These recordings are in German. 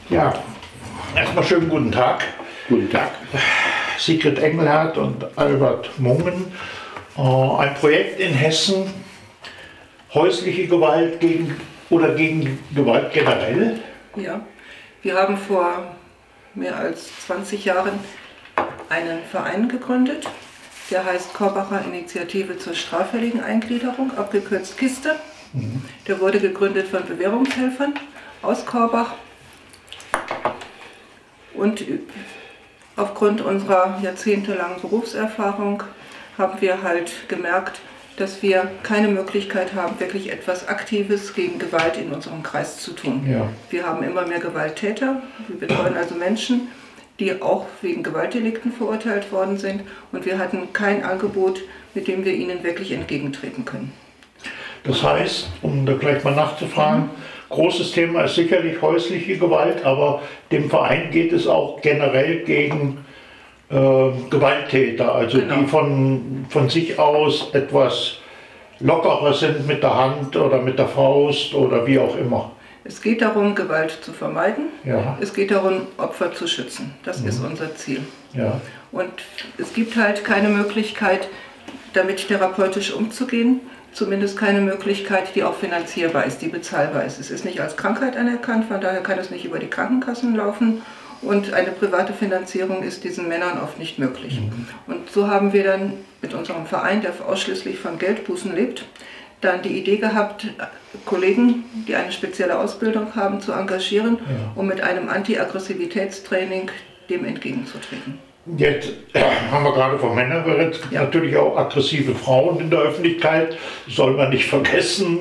Ja, erstmal schönen guten Tag. Guten Tag. Sigrid Engelhardt und Albert Mungen. Ein Projekt in Hessen, häusliche Gewalt gegen Gewalt generell. Ja, wir haben vor mehr als 20 Jahren einen Verein gegründet, der heißt Korbacher Initiative zur straffälligen Eingliederung, abgekürzt KISTE. Der wurde gegründet von Bewährungshelfern aus Korbach. Und aufgrund unserer jahrzehntelangen Berufserfahrung haben wir halt gemerkt, dass wir keine Möglichkeit haben, wirklich etwas Aktives gegen Gewalt in unserem Kreis zu tun. Ja. Wir haben immer mehr Gewalttäter, wir betreuen also Menschen, die auch wegen Gewaltdelikten verurteilt worden sind, und wir hatten kein Angebot, mit dem wir ihnen wirklich entgegentreten können. Das heißt, um da gleich mal nachzufragen, großes Thema ist sicherlich häusliche Gewalt, aber dem Verein geht es auch generell gegen Gewalttäter, also Genau. die von sich aus etwas lockerer sind mit der Hand oder mit der Faust oder wie auch immer. Es geht darum, Gewalt zu vermeiden. Ja. Es geht darum, Opfer zu schützen. Das ist unser Ziel. Ja. Und es gibt halt keine Möglichkeit, damit therapeutisch umzugehen. Zumindest keine Möglichkeit, die auch finanzierbar ist, die bezahlbar ist. Es ist nicht als Krankheit anerkannt, von daher kann es nicht über die Krankenkassen laufen. Und eine private Finanzierung ist diesen Männern oft nicht möglich. Und so haben wir dann mit unserem Verein, der ausschließlich von Geldbußen lebt, dann die Idee gehabt, Kollegen, die eine spezielle Ausbildung haben, zu engagieren, um mit einem Anti-Aggressivitätstraining dem entgegenzutreten. Jetzt haben wir gerade von Männern geredet, es gibt natürlich auch aggressive Frauen in der Öffentlichkeit, soll man nicht vergessen.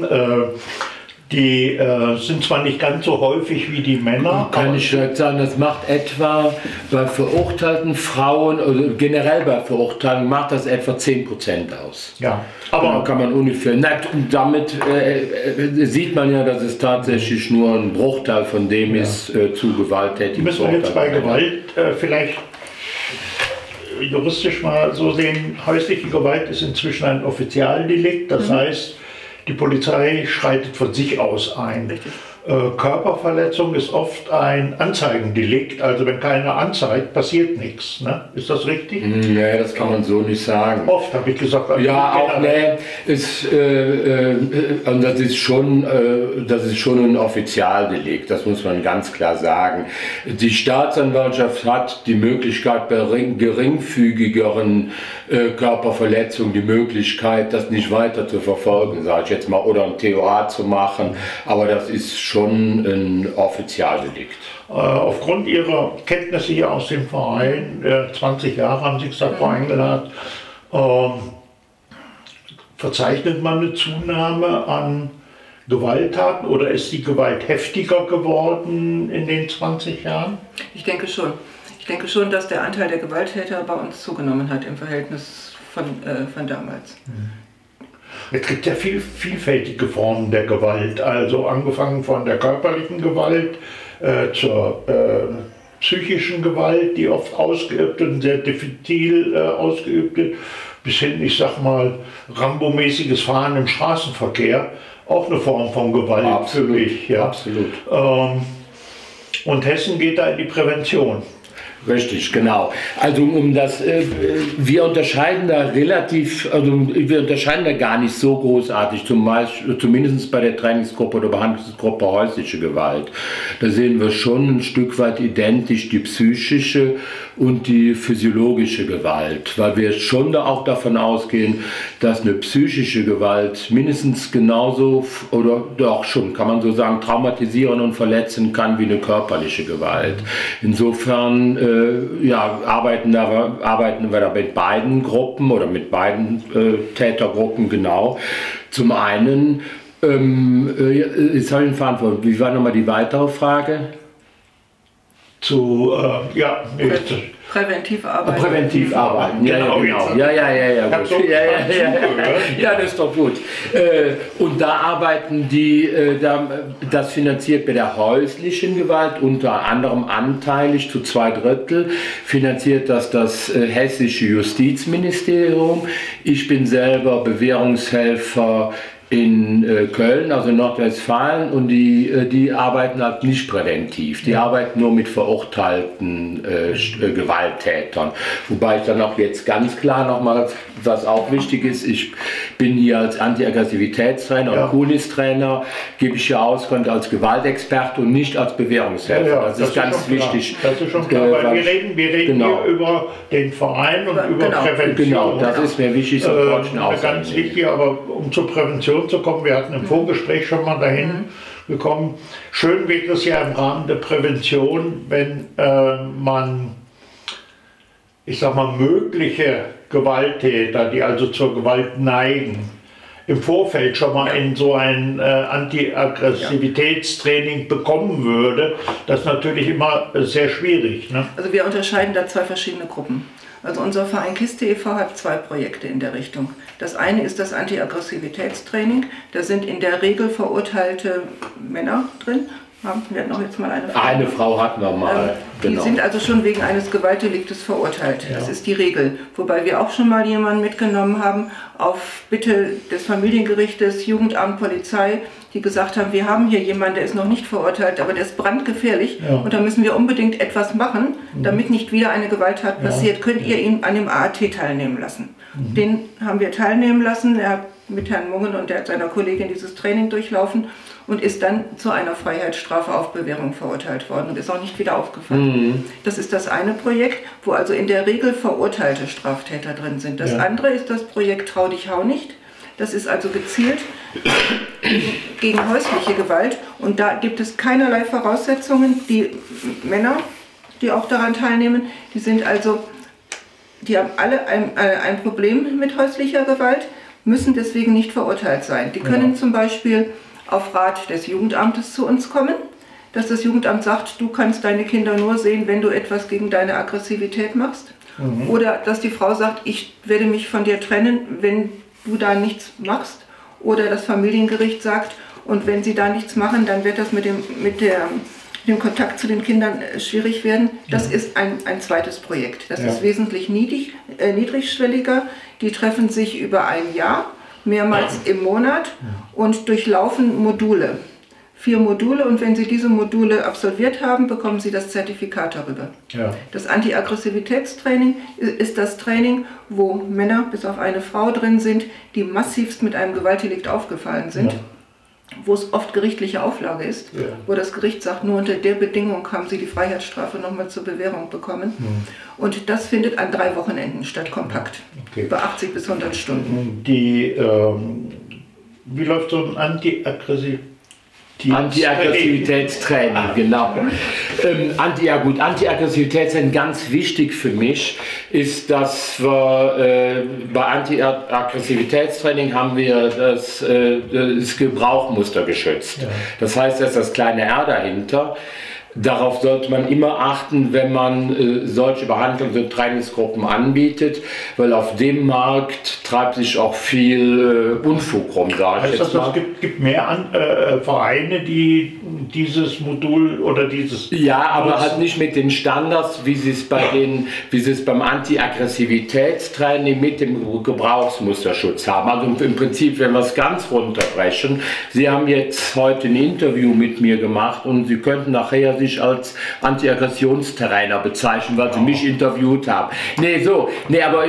Die sind zwar nicht ganz so häufig wie die Männer. Kann ich sagen, das macht etwa bei verurteilten Frauen, oder generell bei Verurteilten, macht das etwa 10% aus. Ja, Aber aber kann man ungefähr, und damit sieht man ja, dass es tatsächlich nur ein Bruchteil von dem ist zu gewalttätigen müssen wir jetzt bei Verurteilten. Gewalt vielleicht juristisch mal so sehen, häusliche Gewalt ist inzwischen ein Offizialdelikt, das heißt, die Polizei schreitet von sich aus ein. Richtig. Körperverletzung ist oft ein Anzeigendelikt, also wenn keiner anzeigt, passiert nichts. Ne? Ist das richtig? Nee, das kann man so nicht sagen. Oft habe ich gesagt. Also Ja, auch und das ist schon ein Offizialdelikt, das muss man ganz klar sagen. Die Staatsanwaltschaft hat die Möglichkeit, bei geringfügigeren Körperverletzungen die Möglichkeit, das nicht weiter zu verfolgen, sage ich jetzt mal, oder ein TOA zu machen, aber das ist schon ein Offizialdelikt. Aufgrund Ihrer Kenntnisse hier aus dem Verein, 20 Jahre haben Sie gesagt, Frau Engelhardt, verzeichnet man eine Zunahme an Gewalttaten oder ist die Gewalt heftiger geworden in den 20 Jahren? Ich denke schon. Ich denke schon, dass der Anteil der Gewalttäter bei uns zugenommen hat im Verhältnis von damals. Es gibt ja vielfältige Formen der Gewalt, also angefangen von der körperlichen Gewalt zur psychischen Gewalt, die oft ausgeübt und sehr diffizil ausgeübt wird, bis hin, ich sag mal, Rambo-mäßiges Fahren im Straßenverkehr, auch eine Form von Gewalt. Absolut, für mich. Ja. absolut. Und Hessen geht da in die Prävention. Richtig, genau. Also wir unterscheiden da wir unterscheiden da gar nicht so großartig, zumindest bei der Trainingsgruppe oder Behandlungsgruppe häusliche Gewalt. Da sehen wir schon ein Stück weit identisch die psychische und die physiologische Gewalt, weil wir schon da auch davon ausgehen, dass eine psychische Gewalt mindestens genauso oder doch schon, kann man so sagen, traumatisieren und verletzen kann wie eine körperliche Gewalt. Insofern arbeiten wir da mit beiden Gruppen oder mit beiden Tätergruppen genau. Zum einen, jetzt habe ich eine Verantwortung. Wie war nochmal die weitere Frage? Präventiv arbeiten. Präventiv arbeiten, ja, Genau, genau. jetzt Ja, gut. so Ja, das ist doch gut. Und da arbeiten die, das finanziert bei der häuslichen Gewalt unter anderem anteilig zu 2/3, finanziert das hessische Justizministerium. Ich bin selber Bewährungshelfer in Köln, also Nordwestfalen, und die arbeiten halt nicht präventiv. Die arbeiten nur mit verurteilten Gewalttätern. Wobei ich dann auch jetzt ganz klar nochmal, was auch wichtig ist, ich bin hier als Anti-Aggressivitätstrainer und Kulis-Trainer, gebe ich hier Auskunft als Gewaltexperte und nicht als Bewährungshelfer. Das ist ganz wichtig. Das ist schon klar, weil wir reden genau. hier über den Verein und über Prävention. Genau, das ist mir wichtig, so ganz wichtig, aber um zur Prävention zu kommen, wir hatten im Vorgespräch schon mal dahin gekommen. Schön wäre es ja im Rahmen der Prävention, wenn man, ich sag mal, mögliche Gewalttäter, die also zur Gewalt neigen, im Vorfeld schon mal in so ein Anti-Aggressivitätstraining bekommen würde. Das ist natürlich immer sehr schwierig. Ne? Also wir unterscheiden da zwei verschiedene Gruppen. Also unser Verein Kiste e.V. hat zwei Projekte in der Richtung. Das eine ist das Anti-Aggressivitätstraining. Da sind in der Regel verurteilte Männer drin. Wir hatten auch jetzt mal eine Frau. Eine Frau hatten wir mal. Die sind also schon wegen eines Gewaltdeliktes verurteilt. Das ist die Regel. Wobei wir auch schon mal jemanden mitgenommen haben, auf Bitte des Familiengerichtes, Jugendamt, Polizei, die gesagt haben, wir haben hier jemanden, der ist noch nicht verurteilt, aber der ist brandgefährlich und da müssen wir unbedingt etwas machen, damit nicht wieder eine Gewalttat passiert. Könnt ihr ihn an dem AAT teilnehmen lassen? Den haben wir teilnehmen lassen. Er hat mit Herrn Mungen und seiner Kollegin dieses Training durchlaufen und ist dann zu einer Freiheitsstrafe auf Bewährung verurteilt worden und ist auch nicht wieder aufgefallen. Das ist das eine Projekt, wo also in der Regel verurteilte Straftäter drin sind. Das andere ist das Projekt Trau dich, hau nicht. Das ist also gezielt gegen häusliche Gewalt und da gibt es keinerlei Voraussetzungen. Die Männer, die auch daran teilnehmen, die haben alle ein Problem mit häuslicher Gewalt, müssen deswegen nicht verurteilt sein. Die können zum Beispiel auf Rat des Jugendamtes zu uns kommen, dass das Jugendamt sagt, du kannst deine Kinder nur sehen, wenn du etwas gegen deine Aggressivität machst. Oder dass die Frau sagt, ich werde mich von dir trennen, wenn du da nichts machst. Oder das Familiengericht sagt, und wenn sie da nichts machen, dann wird das mit dem Kontakt zu den Kindern schwierig werden. Das ist ein zweites Projekt. Das ist wesentlich niedrigschwelliger. Die treffen sich über ein Jahr, mehrmals im Monat und durchlaufen Module. 4 Module und wenn Sie diese Module absolviert haben, bekommen Sie das Zertifikat darüber. Das Anti-Aggressivitätstraining ist das Training, wo Männer bis auf eine Frau drin sind, die massivst mit einem Gewaltdelikt aufgefallen sind. Wo es oft gerichtliche Auflage ist, wo das Gericht sagt, nur unter der Bedingung haben Sie die Freiheitsstrafe nochmal zur Bewährung bekommen. Und das findet an 3 Wochenenden statt, kompakt, über 80 bis 100 Stunden. Wie läuft so ein Anti-Aggressivitätstraining, genau. Anti-Aggressivitätstraining, ganz wichtig für mich, ist, dass wir bei Anti-Aggressivitätstraining haben wir das Gebrauchmuster geschützt. Das heißt, da ist das kleine R dahinter. Darauf sollte man immer achten, wenn man solche Behandlungs- und Trainingsgruppen anbietet, weil auf dem Markt treibt sich auch viel Unfug rum. Heißt das, es gibt mehr Vereine, die dieses Modul oder dieses... Ja, aber halt nicht mit den Standards, wie sie es beim Anti-Aggressivitätstraining mit dem Gebrauchsmusterschutz haben. Also im Prinzip, wenn wir es ganz runterbrechen, Sie haben jetzt heute ein Interview mit mir gemacht und Sie könnten nachher sich als Anti-Aggressionstrainer bezeichnen, weil Sie mich interviewt haben. Aber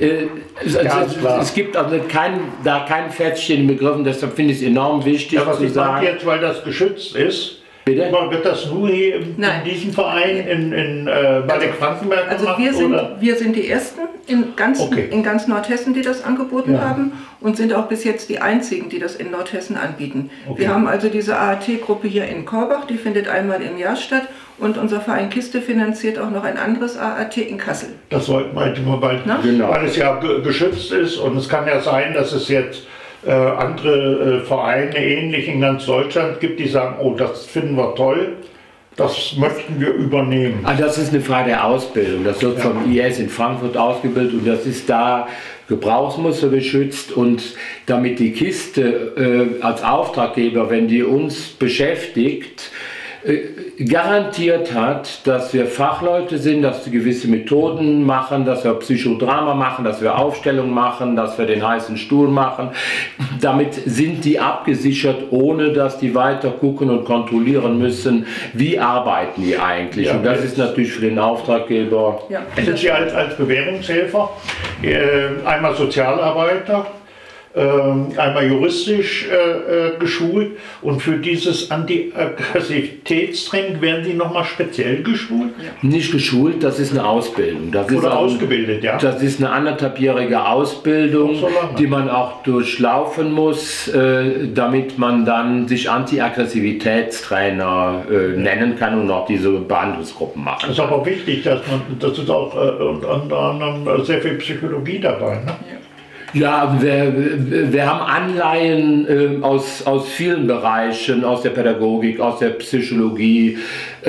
es gibt also kein Feststehenden Begriffen, deshalb finde ich es enorm wichtig zu sagen. Jetzt, weil das geschützt ist, bitte? Wird das nur hier in diesem Verein bei der Frankenberg gemacht? Wir sind die Ersten in ganz Nordhessen, die das angeboten haben und sind auch bis jetzt die Einzigen, die das in Nordhessen anbieten. Wir haben also diese AAT-Gruppe hier in Korbach, die findet einmal im Jahr statt und unser Verein Kiste finanziert auch noch ein anderes AAT in Kassel. Das sollten wir mal bald, weil es ja geschützt ist und es kann ja sein, dass es jetzt andere Vereine ähnlich in ganz Deutschland gibt, die sagen, oh, das finden wir toll. Das möchten wir übernehmen. Also das ist eine Frage der Ausbildung. Das wird vom IS in Frankfurt ausgebildet und das ist da Gebrauchsmuster geschützt, und damit die Kiste als Auftraggeber, wenn die uns beschäftigt, garantiert hat, dass wir Fachleute sind, dass wir gewisse Methoden machen, dass wir Psychodrama machen, dass wir Aufstellung machen, dass wir den heißen Stuhl machen. Damit sind die abgesichert, ohne dass die weiter gucken und kontrollieren müssen, wie arbeiten die eigentlich. Und das ist natürlich für den Auftraggeber. Ja. Sind Sie als Bewährungshelfer einmal Sozialarbeiter, einmal juristisch geschult, und für dieses Anti-Aggressivitätstraining werden Sie nochmal speziell geschult? Ja. Nicht geschult, das ist eine Ausbildung. Das Oder ausgebildet, ja? Das ist eine 1,5-jährige Ausbildung, so die man auch durchlaufen muss, damit man dann sich Anti-Aggressivitätstrainer nennen kann und auch diese Behandlungsgruppen machen kann. Das ist aber wichtig, dass das ist auch unter anderem sehr viel Psychologie dabei, ne? Ja. Ja, wir haben Anleihen aus vielen Bereichen, aus der Pädagogik, aus der Psychologie,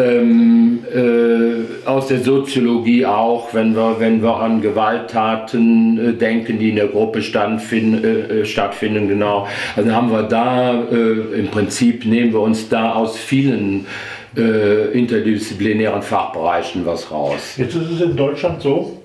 aus der Soziologie auch, wenn wir an Gewalttaten denken, die in der Gruppe stattfinden, genau. Also haben wir da, im Prinzip nehmen wir uns da aus vielen interdisziplinären Fachbereichen was raus. Jetzt ist es in Deutschland so,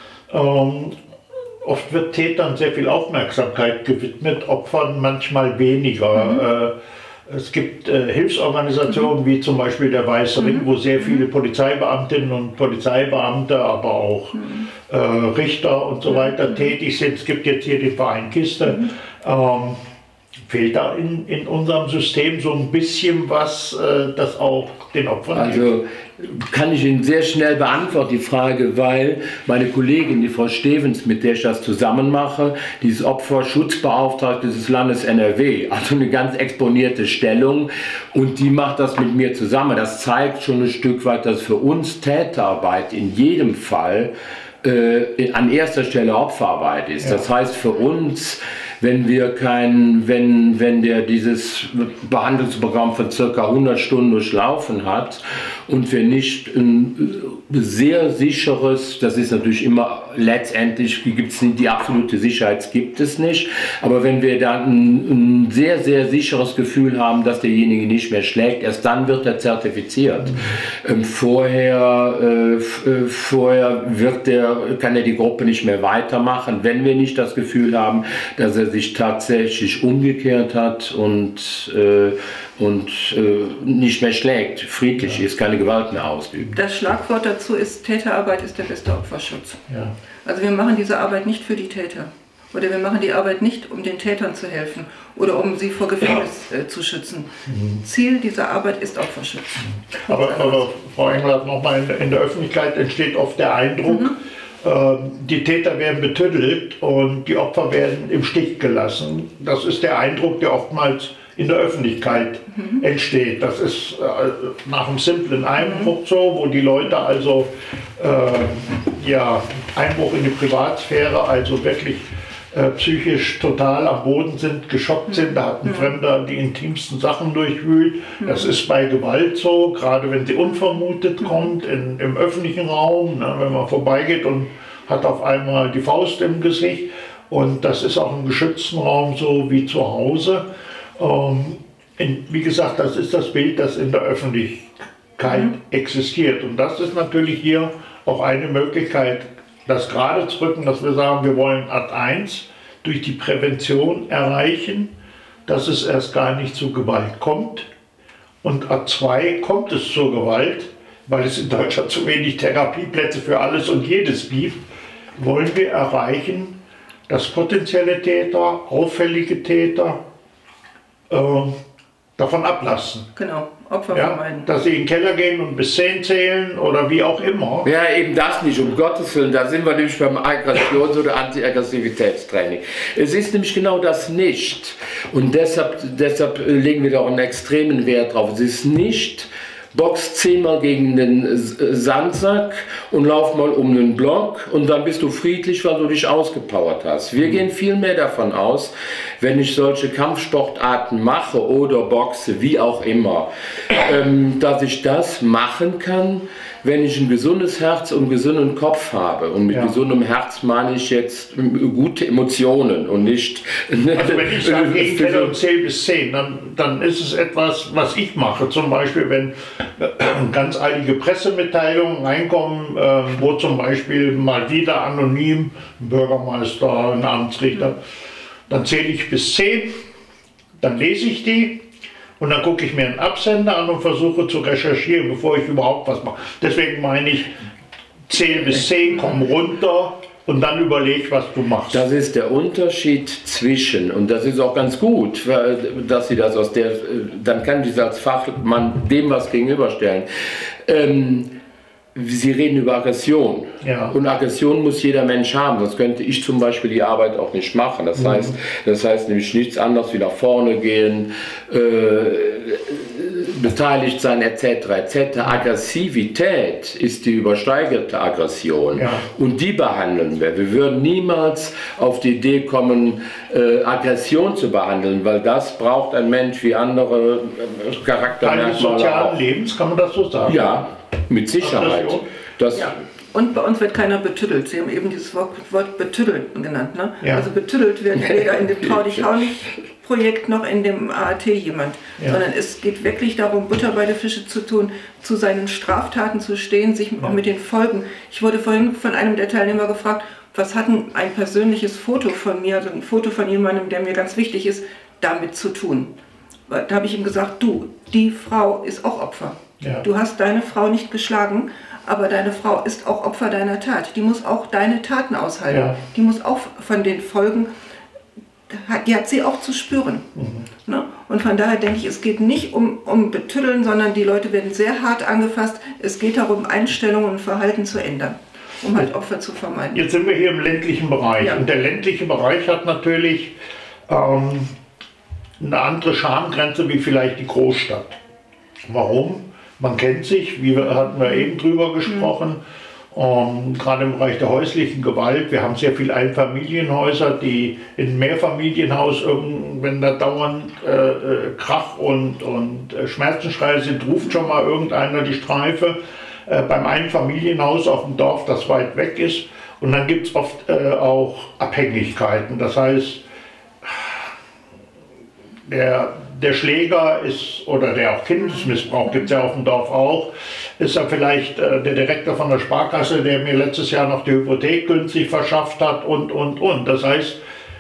oft wird Tätern sehr viel Aufmerksamkeit gewidmet, Opfern manchmal weniger. Es gibt Hilfsorganisationen wie zum Beispiel der Weiße Ring, wo sehr viele Polizeibeamtinnen und Polizeibeamte, aber auch Richter und so weiter tätig sind. Es gibt jetzt hier den Verein Kiste. Fehlt da in unserem System so ein bisschen was, das auch den Opfern hilft? Also kann ich Ihnen sehr schnell beantworten, die Frage, weil meine Kollegin, die Frau Stevens, mit der ich das zusammen mache, die ist Opferschutzbeauftragte des Landes NRW, also eine ganz exponierte Stellung, und die macht das mit mir zusammen. Das zeigt schon ein Stück weit, dass für uns Täterarbeit in jedem Fall an erster Stelle Opferarbeit ist. Ja. Das heißt für uns, wenn der dieses Behandlungsprogramm von ca. 100 Stunden durchlaufen hat und wir nicht ein sehr sicheres, das ist natürlich immer, letztendlich gibt es nicht, die absolute Sicherheit gibt es nicht, aber wenn wir dann ein sehr, sehr sicheres Gefühl haben, dass derjenige nicht mehr schlägt, erst dann wird er zertifiziert. Vorher kann er die Gruppe nicht mehr weitermachen, wenn wir nicht das Gefühl haben, dass er sich tatsächlich umgekehrt hat und nicht mehr schlägt, friedlich ist, keine Gewalt mehr ausübt. Das Schlagwort dazu ist, Täterarbeit ist der beste Opferschutz. Ja. Also wir machen diese Arbeit nicht für die Täter. Oder wir machen die Arbeit nicht, um den Tätern zu helfen oder um sie vor Gefängnis zu schützen. Ziel dieser Arbeit ist Opferschutz. Aber Frau Engelhardt, nochmal, in der Öffentlichkeit entsteht oft der Eindruck, die Täter werden betüdelt und die Opfer werden im Stich gelassen. Das ist der Eindruck, der oftmals in der Öffentlichkeit entsteht. Das ist nach einem simplen Einbruch so, wo die Leute also Einbruch in die Privatsphäre, also wirklich psychisch total am Boden sind, geschockt sind, da hat ein Fremder die intimsten Sachen durchwühlt. Das ist bei Gewalt so, gerade wenn sie unvermutet kommt, im öffentlichen Raum, ne, wenn man vorbeigeht und hat auf einmal die Faust im Gesicht. Und das ist auch im geschützten Raum so wie zu Hause. Wie gesagt, das ist das Bild, das in der Öffentlichkeit existiert. Und das ist natürlich hier auch eine Möglichkeit, das gerade zu rücken, dass wir sagen, wir wollen Art 1 durch die Prävention erreichen, dass es erst gar nicht zu Gewalt kommt. Und Art 2 kommt es zur Gewalt, weil es in Deutschland zu wenig Therapieplätze für alles und jedes gibt, wollen wir erreichen, dass potenzielle Täter, auffällige Täter davon ablassen. Genau, Opfer vermeiden. Dass sie in den Keller gehen und bis 10 zählen oder wie auch immer. Ja, eben das nicht, um Gottes Willen. Da sind wir nämlich beim Aggressions- oder Anti-Aggressivitätstraining. Es ist nämlich genau das nicht. Und deshalb legen wir da auch einen extremen Wert drauf. Es ist nicht, box 10-mal gegen den Sandsack und lauf mal um den Block und dann bist du friedlich, weil du dich ausgepowert hast. Wir gehen viel mehr davon aus, wenn ich solche Kampfsportarten mache oder boxe, wie auch immer, dass ich das machen kann, wenn ich ein gesundes Herz und einen gesunden Kopf habe. Und mit gesundem Herz meine ich jetzt gute Emotionen und nicht... Also wenn ich sage, ich kenne 10 bis 10, dann ist es etwas, was ich mache. Zum Beispiel, wenn ganz eilige Pressemitteilungen reinkommen, wo zum Beispiel mal wieder anonym ein Bürgermeister, ein Amtsrichter, dann zähle ich bis 10, dann lese ich die. Und dann gucke ich mir einen Absender an und versuche zu recherchieren, bevor ich überhaupt was mache. Deswegen meine ich, 10 bis 10, komm runter und dann überleg, was du machst. Das ist der Unterschied zwischen, und das ist auch ganz gut, dass Sie das dann kann ich als Fachmann dem was gegenüberstellen. Sie reden über Aggression. Ja. Und Aggression muss jeder Mensch haben, sonst könnte ich zum Beispiel die Arbeit auch nicht machen. Das heißt nämlich nichts anderes wie nach vorne gehen, beteiligt sein etc. etc. Aggressivität ist die übersteigerte Aggression und die behandeln wir. Wir würden niemals auf die Idee kommen, Aggression zu behandeln, weil das braucht ein Mensch wie andere Charaktermerkmale. Eines sozialen Lebens, kann man das so sagen? Ja, mit Sicherheit. Und bei uns wird keiner betüttelt. Sie haben eben dieses Wort betüttelt genannt. Ne? Ja. Also betüttelt wird weder in dem Trau-dich-hau-nicht-Projekt noch in dem AAT jemand. Sondern es geht wirklich darum, Butter bei der Fische zu tun, zu seinen Straftaten zu stehen, sich auch mit den Folgen. Ich wurde vorhin von einem der Teilnehmer gefragt, was hat denn ein persönliches Foto von mir, also ein Foto von jemandem, der mir ganz wichtig ist, damit zu tun? Da habe ich ihm gesagt, du, die Frau ist auch Opfer. Ja. Du hast deine Frau nicht geschlagen, aber deine Frau ist auch Opfer deiner Tat. Die muss auch deine Taten aushalten. Ja. Die muss auch von den Folgen, die hat sie auch zu spüren. Ne? Und von daher denke ich, es geht nicht um Betüddeln, sondern die Leute werden sehr hart angefasst. Es geht darum, Einstellungen und Verhalten zu ändern, um halt Opfer zu vermeiden. Jetzt sind wir hier im ländlichen Bereich. Und der ländliche Bereich hat natürlich eine andere Schamgrenze wie vielleicht die Großstadt. Warum? Man kennt sich, hatten wir eben drüber gesprochen, gerade im Bereich der häuslichen Gewalt. Wir haben sehr viele Einfamilienhäuser, die in Mehrfamilienhaus, wenn da dauernd Krach und Schmerzensschreie sind, ruft schon mal irgendeiner die Streife. Beim Einfamilienhaus auf dem Dorf, das weit weg ist. Und dann gibt es oft auch Abhängigkeiten. Das heißt, der Schläger ist, oder der auch Kindesmissbrauch gibt es ja auf dem Dorf auch, ist ja vielleicht der Direktor von der Sparkasse, der mir letztes Jahr noch die Hypothek günstig verschafft hat und. Das heißt,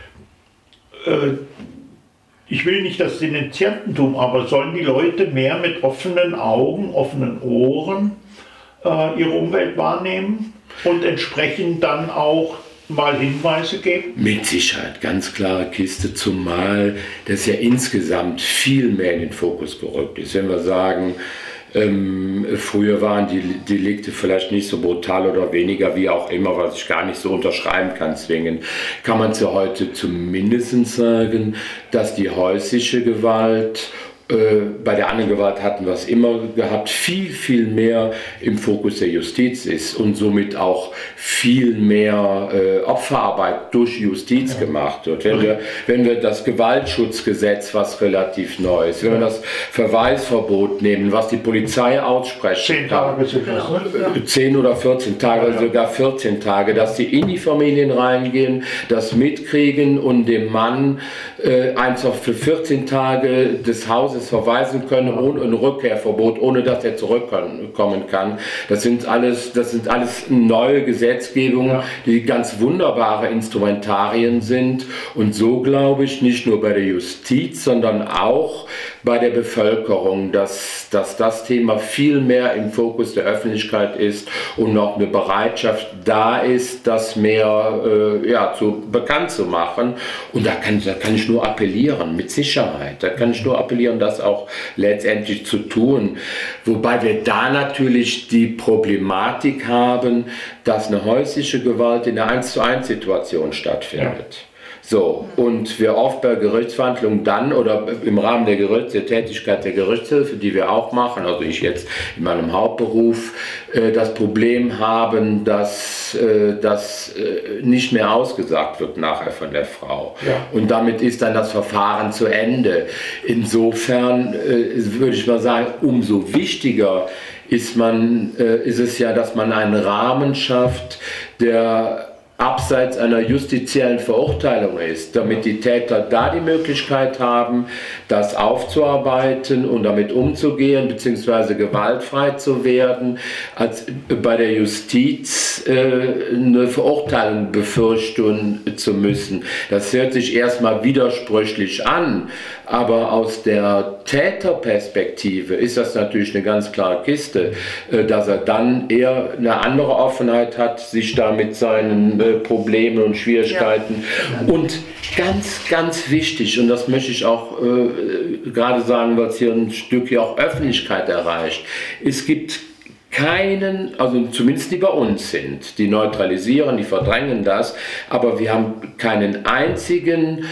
ich will nicht das Denunziantentum, aber sollen die Leute mehr mit offenen Augen, offenen Ohren ihre Umwelt wahrnehmen und entsprechend dann auch mal Hinweise geben? Mit Sicherheit, ganz klare Kiste, zumal das ja insgesamt viel mehr in den Fokus gerückt ist. Wenn wir sagen, früher waren die Delikte vielleicht nicht so brutal oder weniger, wie auch immer, was ich gar nicht so unterschreiben kann, zwingend, kann man zu heute zumindest sagen, dass die häusliche Gewalt, bei der anderen Gewalt hatten wir es immer gehabt, viel mehr im Fokus der Justiz ist und somit auch viel mehr Opferarbeit durch Justiz gemacht wird. Wenn wir das Gewaltschutzgesetz, was relativ neu ist, wenn wir das Verweisverbot nehmen, was die Polizei aussprechen 10 Tage sind das, 10 oder 14 Tage, sogar 14 Tage, dass die in die Familien reingehen, das mitkriegen und dem Mann einfach für 14 Tage des Hauses verweisen können ohne ein Rückkehrverbot, ohne dass er zurückkommen kann. Das sind alles neue Gesetzgebungen, die ganz wunderbare Instrumentarien sind und so glaube ich nicht nur bei der Justiz, sondern auch bei der Bevölkerung, dass das Thema viel mehr im Fokus der Öffentlichkeit ist und noch eine Bereitschaft da ist, das mehr bekannt zu machen. Und da kann ich nur appellieren, mit Sicherheit. Da kann ich nur appellieren, das auch letztendlich zu tun. Wobei wir da natürlich die Problematik haben, dass eine häusliche Gewalt in einer 1:1 Situation stattfindet. So, und wir oft bei Gerichtsverhandlungen dann oder im Rahmen der Tätigkeit der Gerichtshilfe, die wir auch machen, also ich jetzt in meinem Hauptberuf, das Problem haben, dass das nicht mehr ausgesagt wird nachher von der Frau. Ja. Und damit ist dann das Verfahren zu Ende. Insofern würde ich mal sagen, umso wichtiger ist es ja, dass man einen Rahmen schafft, der abseits einer justiziellen Verurteilung ist, damit die Täter da die Möglichkeit haben, das aufzuarbeiten und damit umzugehen, beziehungsweise gewaltfrei zu werden, als bei der Justiz eine Verurteilung befürchten zu müssen. Das hört sich erstmal widersprüchlich an, aber aus der Täterperspektive ist das natürlich eine ganz klare Kiste, dass er dann eher eine andere Offenheit hat, sich da mit seinen Problemen und Schwierigkeiten. Ja. Und ganz, ganz wichtig, und das möchte ich auch gerade sagen, was hier ein Stück hier auch Öffentlichkeit erreicht, es gibt keinen, also zumindest die bei uns sind, die neutralisieren, die verdrängen das, aber wir haben keinen einzigen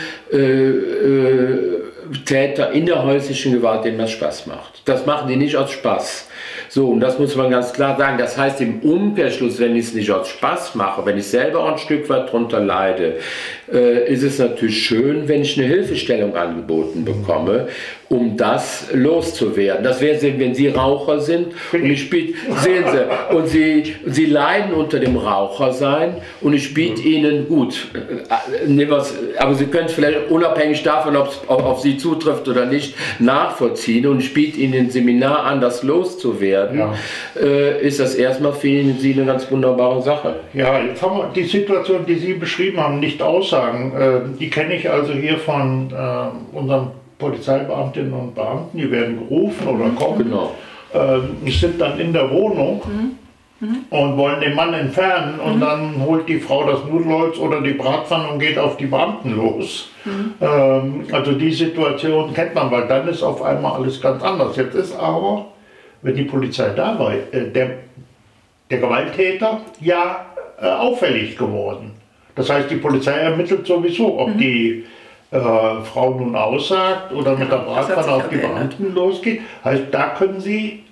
Täter in der häuslichen Gewalt, dem das Spaß macht. Das machen die nicht aus Spaß. So, und das muss man ganz klar sagen. Das heißt im Umkehrschluss, wenn ich es nicht aus Spaß mache, wenn ich selber auch ein Stück weit darunter leide, ist es natürlich schön, wenn ich eine Hilfestellung angeboten bekomme, um das loszuwerden. Das wäre, wenn Sie Raucher sind und ich biete, sehen Sie, und Sie leiden unter dem Rauchersein und ich biete Ihnen, gut, aber Sie können es vielleicht unabhängig davon, ob es auf Sie zutrifft oder nicht, nachvollziehen und ich biete Ihnen ein Seminar an, das loszuwerden, ja. Ist das erstmal für Sie eine ganz wunderbare Sache. Ja, jetzt haben wir die Situation, die Sie beschrieben haben, nicht Aussagen. Die kenne ich also hier von unseren Polizeibeamtinnen und Beamten, die werden gerufen oder kommen, genau. Sind dann in der Wohnung und wollen den Mann entfernen und dann holt die Frau das Nudelholz oder die Bratpfanne und geht auf die Beamten los. Also die Situation kennt man, weil dann ist auf einmal alles ganz anders. Jetzt ist aber, wenn die Polizei da war, der Gewalttäter ja auffällig geworden. Das heißt, die Polizei ermittelt sowieso, ob die Frau nun aussagt oder mit der Bratpfanne auf die Beamten losgeht. Heißt, da könnten Sie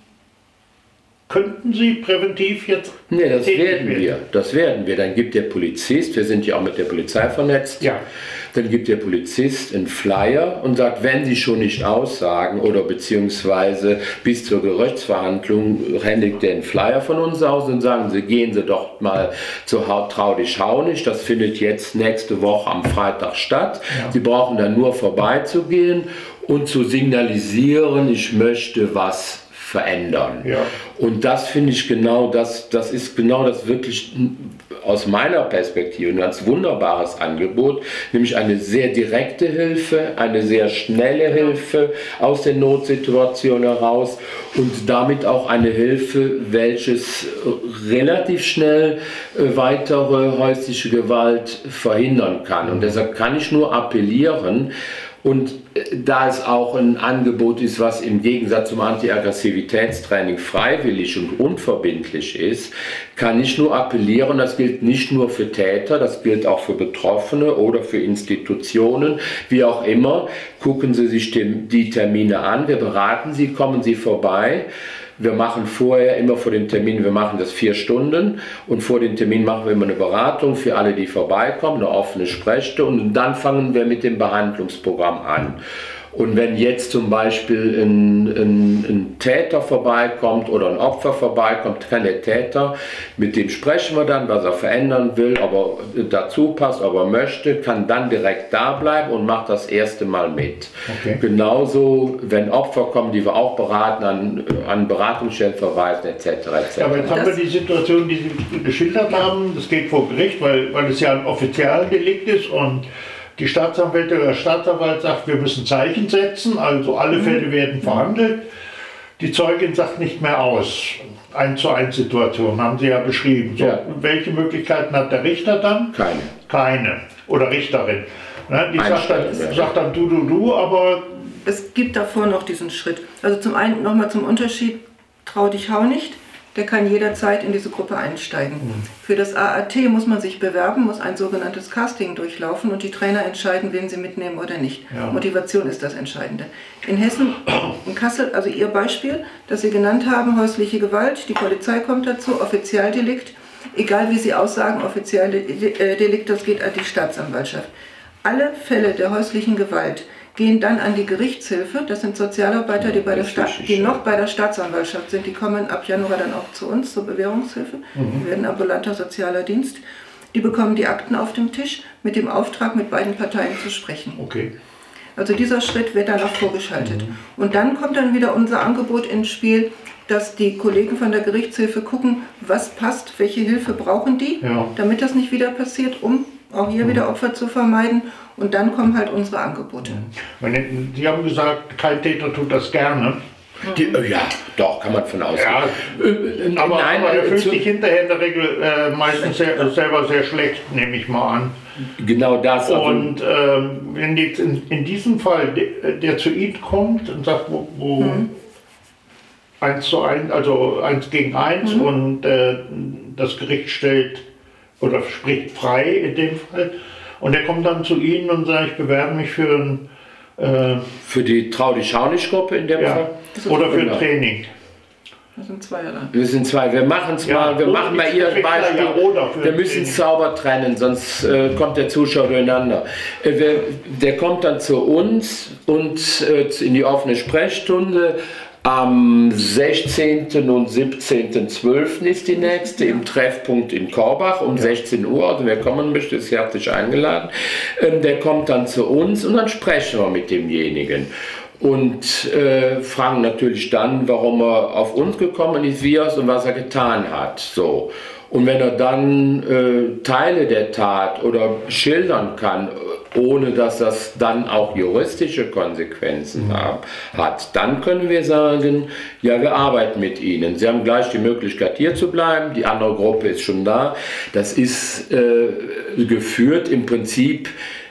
präventiv jetzt... Nee, das werden wir. Dann gibt der Polizist, wir sind ja auch mit der Polizei vernetzt, ja. Dann gibt der Polizist einen Flyer und sagt, wenn Sie schon nicht aussagen oder beziehungsweise bis zur Gerichtsverhandlung händigt der einen Flyer von uns aus und sagen Sie, gehen Sie doch mal zur Trau dich schau nicht, das findet jetzt nächste Woche am Freitag statt. Ja. Sie brauchen dann nur vorbeizugehen und zu signalisieren, ich möchte was verändern. Ja. Und das finde ich genau, das ist genau das wirklich aus meiner Perspektive ein ganz wunderbares Angebot, nämlich eine sehr direkte Hilfe, eine sehr schnelle Hilfe aus der Notsituation heraus und damit auch eine Hilfe, welches relativ schnell weitere häusliche Gewalt verhindern kann. Und deshalb kann ich nur appellieren, und da es auch ein Angebot ist, was im Gegensatz zum Anti-Aggressivitätstraining freiwillig und unverbindlich ist, kann ich nur appellieren, das gilt nicht nur für Täter, das gilt auch für Betroffene oder für Institutionen, wie auch immer. Gucken Sie sich die Termine an, wir beraten Sie, kommen Sie vorbei. Wir machen vorher, immer vor dem Termin, wir machen das 4 Stunden und vor dem Termin machen wir immer eine Beratung für alle, die vorbeikommen, eine offene Sprechstunde und dann fangen wir mit dem Behandlungsprogramm an. Und wenn jetzt zum Beispiel ein Täter vorbeikommt oder ein Opfer vorbeikommt, kann der Täter, mit dem sprechen wir dann, was er verändern will, ob er dazu passt, ob er möchte, kann dann direkt da bleiben und macht das erste Mal mit. Okay. Genauso, wenn Opfer kommen, die wir auch beraten, an Beratungsstellen verweisen, etc. Ja, aber jetzt haben wir die Situation, die Sie geschildert haben, das geht vor Gericht, weil es ja ein Offizialdelikt ist und die Staatsanwältin oder der Staatsanwalt sagt, wir müssen Zeichen setzen, also alle Fälle werden verhandelt. Die Zeugin sagt nicht mehr aus. 1:1 Situation haben Sie ja beschrieben. So, ja. Welche Möglichkeiten hat der Richter dann? Keine. Oder Richterin. Ne, die sagt dann du, aber... Es gibt davor noch diesen Schritt. Also zum einen nochmal zum Unterschied, trau dich hau nicht. der kann jederzeit in diese Gruppe einsteigen. Für das AAT muss man sich bewerben, muss ein sogenanntes Casting durchlaufen und die Trainer entscheiden, wen sie mitnehmen oder nicht. Ja. Motivation ist das Entscheidende. In Hessen, in Kassel, also Ihr Beispiel, das Sie genannt haben, häusliche Gewalt, die Polizei kommt dazu, Offizialdelikt, egal wie Sie aussagen, Offizialdelikt, das geht an die Staatsanwaltschaft. Alle Fälle der häuslichen Gewalt gehen dann an die Gerichtshilfe. Das sind Sozialarbeiter, die noch bei der Staatsanwaltschaft sind. Die kommen ab Januar dann auch zu uns zur Bewährungshilfe. Die werden ambulanter sozialer Dienst. Die bekommen die Akten auf dem Tisch mit dem Auftrag, mit beiden Parteien zu sprechen. Okay. Also dieser Schritt wird dann auch vorgeschaltet. Und dann kommt dann wieder unser Angebot ins Spiel, dass die Kollegen von der Gerichtshilfe gucken, was passt, welche Hilfe brauchen die, damit das nicht wieder passiert, um auch hier wieder Opfer zu vermeiden. Und dann kommen halt unsere Angebote. Sie haben gesagt, kein Täter tut das gerne. Ja, doch, kann man von ausgehen. Ja, aber er fühlt sich hinterher in der Regel meistens selber sehr schlecht, nehme ich mal an. Genau das. Und wenn jetzt in diesem Fall der zu Ihnen kommt und sagt, wo 1:1, also 1 gegen 1 und das Gericht stellt oder spricht frei in dem Fall, und er kommt dann zu Ihnen und sagt, ich bewerbe mich für die Trau-dich-schau-nicht-Gruppe in dem Fall? Oder für ein Training. Das sind zwei, oder? Wir sind zwei. Wir machen es mal. Wir machen mal Ihr Beispiel. Wir müssen es sauber trennen, sonst kommt der Zuschauer durcheinander. Der kommt dann zu uns und in die offene Sprechstunde. Am 16. und 17.12. ist die nächste im Treffpunkt in Korbach um 16 Uhr. Also wer kommen möchte, ist herzlich eingeladen. Der kommt dann zu uns und dann sprechen wir mit demjenigen. Und fragen natürlich dann, warum er auf uns gekommen ist, wie er es und was er getan hat. So. Und wenn er dann Teile der Tat oder schildern kann, ohne dass das dann auch juristische Konsequenzen hat, dann können wir sagen, ja, wir arbeiten mit Ihnen. Sie haben gleich die Möglichkeit, hier zu bleiben, die andere Gruppe ist schon da. Das ist geführt im Prinzip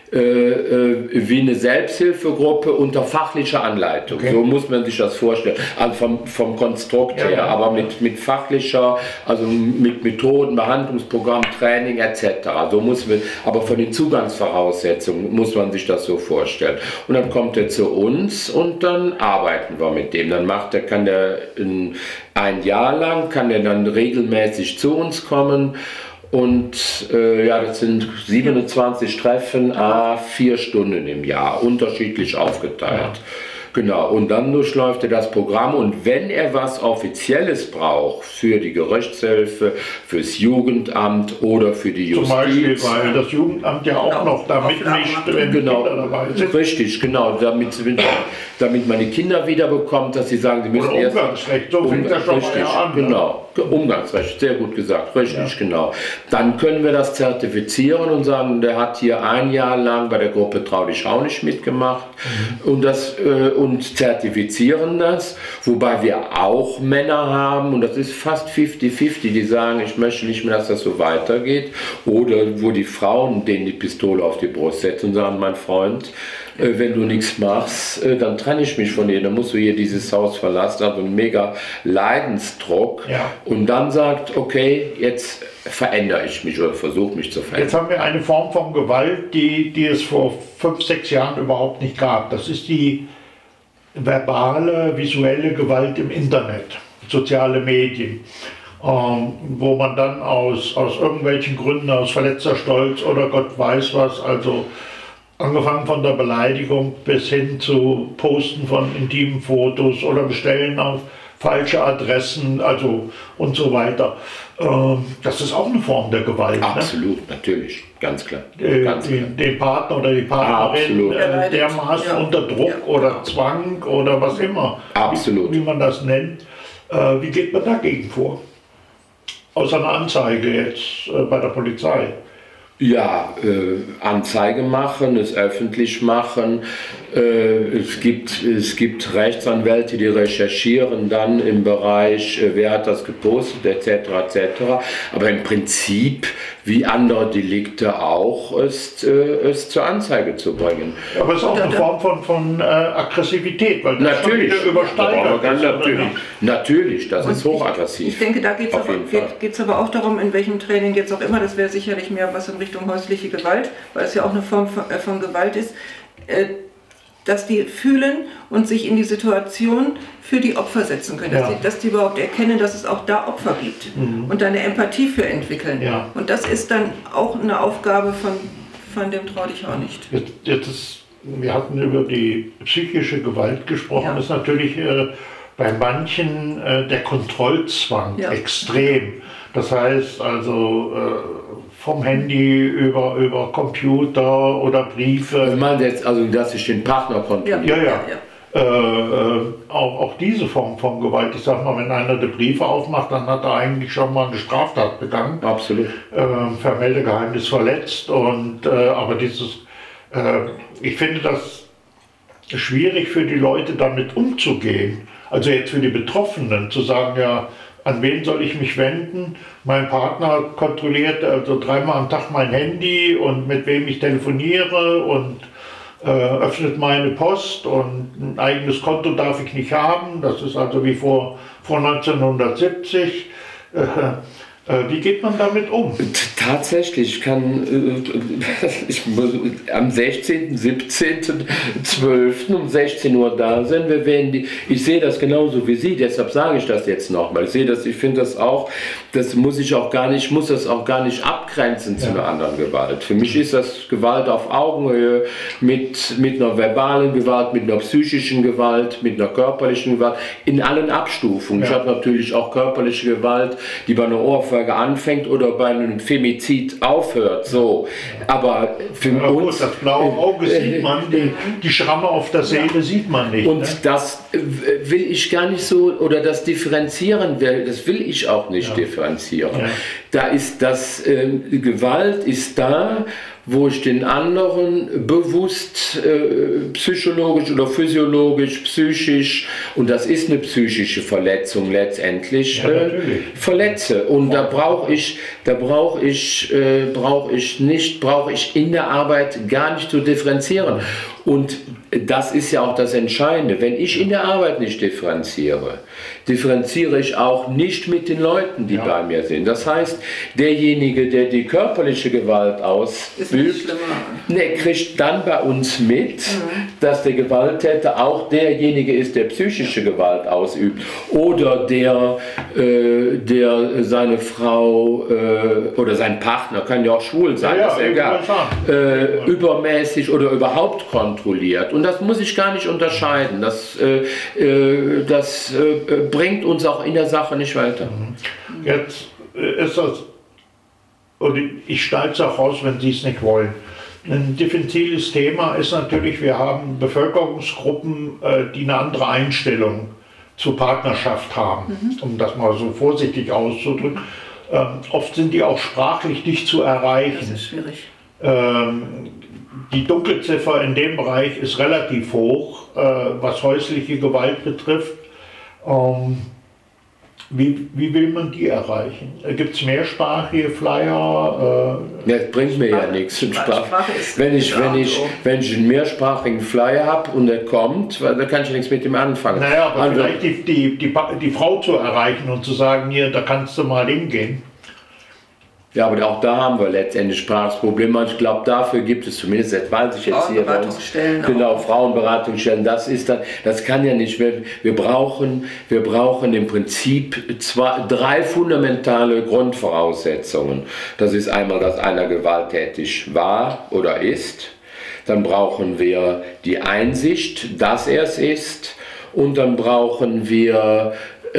wie eine Selbsthilfegruppe unter fachlicher Anleitung. Okay. So muss man sich das vorstellen. Also vom Konstrukt her, aber mit fachlicher, also mit Methoden, Behandlungsprogramm, Training etc. So muss man, aber von den Zugangsvoraussetzungen muss man sich das so vorstellen. Und dann kommt er zu uns und dann arbeiten wir mit dem. Dann kann der ein Jahr lang, kann er dann regelmäßig zu uns kommen. Und das sind 27 Treffen, 4 Stunden im Jahr, unterschiedlich aufgeteilt. Genau, und dann durchläuft er das Programm, und wenn er was Offizielles braucht für die Gerichtshilfe, fürs Jugendamt oder für die Justiz. Zum Beispiel, weil das Jugendamt ja auch noch damit nicht, wenn Kinder dabei sind. Richtig, genau, damit man die Kinder wiederbekommt, dass sie sagen, sie müssen erst... Umgangsrecht, so fängt das schon mal an. Genau, Umgangsrecht, sehr gut gesagt, richtig, genau. Dann können wir das zertifizieren und sagen, der hat hier ein Jahr lang bei der Gruppe Trau-dich-schau-nicht mitgemacht und zertifizieren das, wobei wir auch Männer haben, und das ist fast 50-50, die sagen, ich möchte nicht mehr, dass das so weitergeht, oder wo die Frauen denen die Pistole auf die Brust setzen und sagen, mein Freund, wenn du nichts machst, dann trenne ich mich von dir, dann musst du hier dieses Haus verlassen, also ein mega Leidensdruck, und dann sagt, okay, jetzt verändere ich mich oder versuche mich zu verändern. Jetzt haben wir eine Form von Gewalt, die es vor 5-6 Jahren überhaupt nicht gab. Das ist die verbale, visuelle Gewalt im Internet, soziale Medien, wo man dann aus irgendwelchen Gründen, aus verletzter Stolz oder Gott weiß was, also angefangen von der Beleidigung bis hin zu Posten von intimen Fotos oder Bestellen auf falsche Adressen, also und so weiter. Das ist auch eine Form der Gewalt. Absolut, ne? Natürlich, ganz klar. Den Partner oder die Partnerin dermaßen unter Druck oder Zwang oder was immer, wie man das nennt. Wie geht man dagegen vor? Außer einer Anzeige jetzt bei der Polizei. Ja, Anzeige machen, es öffentlich machen, Es gibt Rechtsanwälte, die recherchieren dann im Bereich, wer hat das gepostet, etc. etc. Aber im Prinzip, wie andere Delikte auch, ist zur Anzeige zu bringen. Aber es ist auch eine Form von Aggressivität, weil das natürlich schon wieder übersteigert ist. Natürlich, das ist hochaggressiv. Ich denke, da geht es aber auch darum, in welchem Training jetzt auch immer, das wäre sicherlich mehr was in Richtung häusliche Gewalt, weil es ja auch eine Form von Gewalt ist, dass die fühlen und sich in die Situation für die Opfer setzen können, dass die überhaupt erkennen, dass es auch da Opfer gibt und da eine Empathie für entwickeln. Ja. Und das ist dann auch eine Aufgabe von dem Trau dich auch nicht. Wir hatten über die psychische Gewalt gesprochen, ist natürlich bei manchen der Kontrollzwang extrem. Das heißt also vom Handy über Computer oder Briefe. Ich meine jetzt, also dass ich den Partner kontrolliere. Auch diese Form von Gewalt, ich sag mal, wenn einer die Briefe aufmacht, dann hat er eigentlich schon mal eine Straftat begangen. Absolut. Vermeldegeheimnis verletzt aber ich finde das schwierig für die Leute damit umzugehen. Also jetzt für die Betroffenen zu sagen, ja, an wen soll ich mich wenden? Mein Partner kontrolliert also 3-mal am Tag mein Handy und mit wem ich telefoniere und öffnet meine Post und ein eigenes Konto darf ich nicht haben. Das ist also wie vor 1970. Wie geht man damit um? Tatsächlich am 16., 17., 12. um 16 Uhr da sein. Ich sehe das genauso wie Sie, deshalb sage ich das jetzt nochmal. Ich finde das auch, ich muss das auch gar nicht abgrenzen zu einer anderen Gewalt. Für mich ist das Gewalt auf Augenhöhe mit einer verbalen Gewalt, mit einer psychischen Gewalt, mit einer körperlichen Gewalt, in allen Abstufungen. Ich habe natürlich auch körperliche Gewalt, die bei einer Ohrfeige anfängt oder bei einem Femizid aufhört. So. Aber für uns... Das blaue Auge sieht man, die Schramme auf der Seele sieht man nicht. Und das will ich gar nicht so, oder das differenzieren, das will ich auch nicht differenzieren. Ja. Da ist Gewalt ist da, wo ich den anderen bewusst psychologisch oder physiologisch, psychisch, und das ist eine psychische Verletzung letztendlich, verletze. Und da brauche ich in der Arbeit gar nicht zu differenzieren. Und das ist ja auch das Entscheidende. Wenn ich in der Arbeit nicht differenziere ich auch nicht mit den Leuten, die bei mir sind. Das heißt, derjenige, der die körperliche Gewalt ausübt, kriegt dann bei uns mit, dass der Gewalttäter auch derjenige ist, der psychische Gewalt ausübt. Oder der seine Frau oder sein Partner, kann ja auch schwul sein, ist egal, übermäßig oder überhaupt kontrolliert. Und das muss ich gar nicht unterscheiden. Das bringt uns auch in der Sache nicht weiter. Jetzt ist das, und ich schneide es auch raus, wenn Sie es nicht wollen. Ein diffiziles Thema ist natürlich, wir haben Bevölkerungsgruppen, die eine andere Einstellung zur Partnerschaft haben, um das mal so vorsichtig auszudrücken. Oft sind die auch sprachlich nicht zu erreichen. Das ist schwierig. Die Dunkelziffer in dem Bereich ist relativ hoch, was häusliche Gewalt betrifft. Wie will man die erreichen? Gibt es mehrsprachige Flyer? Das bringt mir ja nichts. Wenn ich einen mehrsprachigen Flyer habe und der kommt, da kann ich nichts mit dem anfangen. Naja, aber vielleicht die Frau zu erreichen und zu sagen, hier, da kannst du mal hingehen. Ja, aber auch da haben wir letztendlich Sprachprobleme. Ich glaube, dafür gibt es zumindest, das weiß ich jetzt hier bei uns, Frauenberatungsstellen. Das kann ja nicht mehr. Wir brauchen im Prinzip 3 fundamentale Grundvoraussetzungen. Das ist einmal, dass einer gewalttätig war oder ist. Dann brauchen wir die Einsicht, dass er es ist. Und dann brauchen wir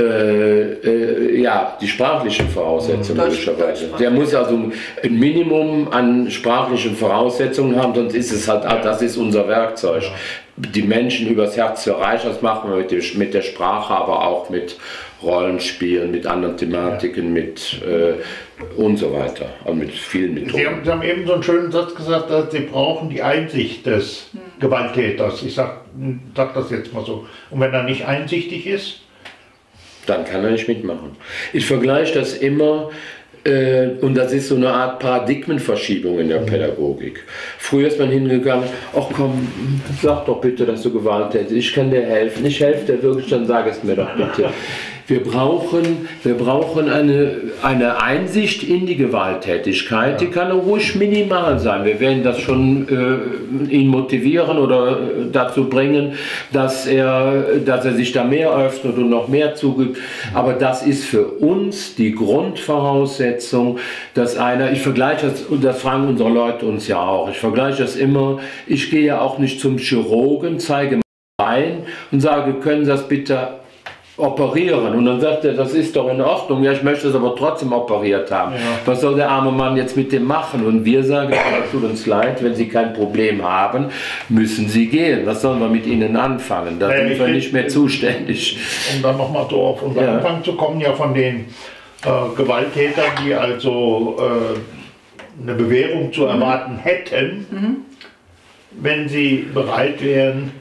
die sprachlichen Voraussetzungen logischerweise. Der muss also ein Minimum an sprachlichen Voraussetzungen haben, sonst ist es halt, das ist unser Werkzeug. die Menschen übers Herz zu erreichen. Das machen wir mit der Sprache, aber auch mit Rollenspielen, mit anderen Thematiken, mit und so weiter, also mit vielen Methoden. Sie haben eben so einen schönen Satz gesagt, dass Sie brauchen die Einsicht des Gewalttäters. Ich sag das jetzt mal so. Und wenn er nicht einsichtig ist? Dann kann er nicht mitmachen. Ich vergleiche das immer, und das ist so eine Art Paradigmenverschiebung in der Pädagogik. Früher ist man hingegangen, ach komm, sag doch bitte, dass du gewalttätig bist, ich kann dir helfen, ich helfe dir wirklich, dann sag es mir doch bitte. Wir brauchen eine Einsicht in die Gewalttätigkeit, die kann ruhig minimal sein. Wir werden das schon ihn motivieren oder dazu bringen, dass er sich da mehr öffnet und noch mehr zugibt. Aber das ist für uns die Grundvoraussetzung, dass ich vergleiche das, und das fragen unsere Leute uns ja auch, ich vergleiche das immer, ich gehe ja auch nicht zum Chirurgen, zeige rein und sage, können Sie das bitte operieren, und dann sagt er, das ist doch in Ordnung, ja, ich möchte es aber trotzdem operiert haben. Ja. Was soll der arme Mann jetzt mit dem machen? Und wir sagen, es tut uns leid, wenn Sie kein Problem haben, müssen Sie gehen. Was sollen wir mit Ihnen anfangen? Da sind wir nicht mehr zuständig. Um dann nochmal so auf unseren Anfang zu kommen, ja, von den Gewalttätern, die also eine Bewährung zu erwarten hätten, wenn sie bereit wären,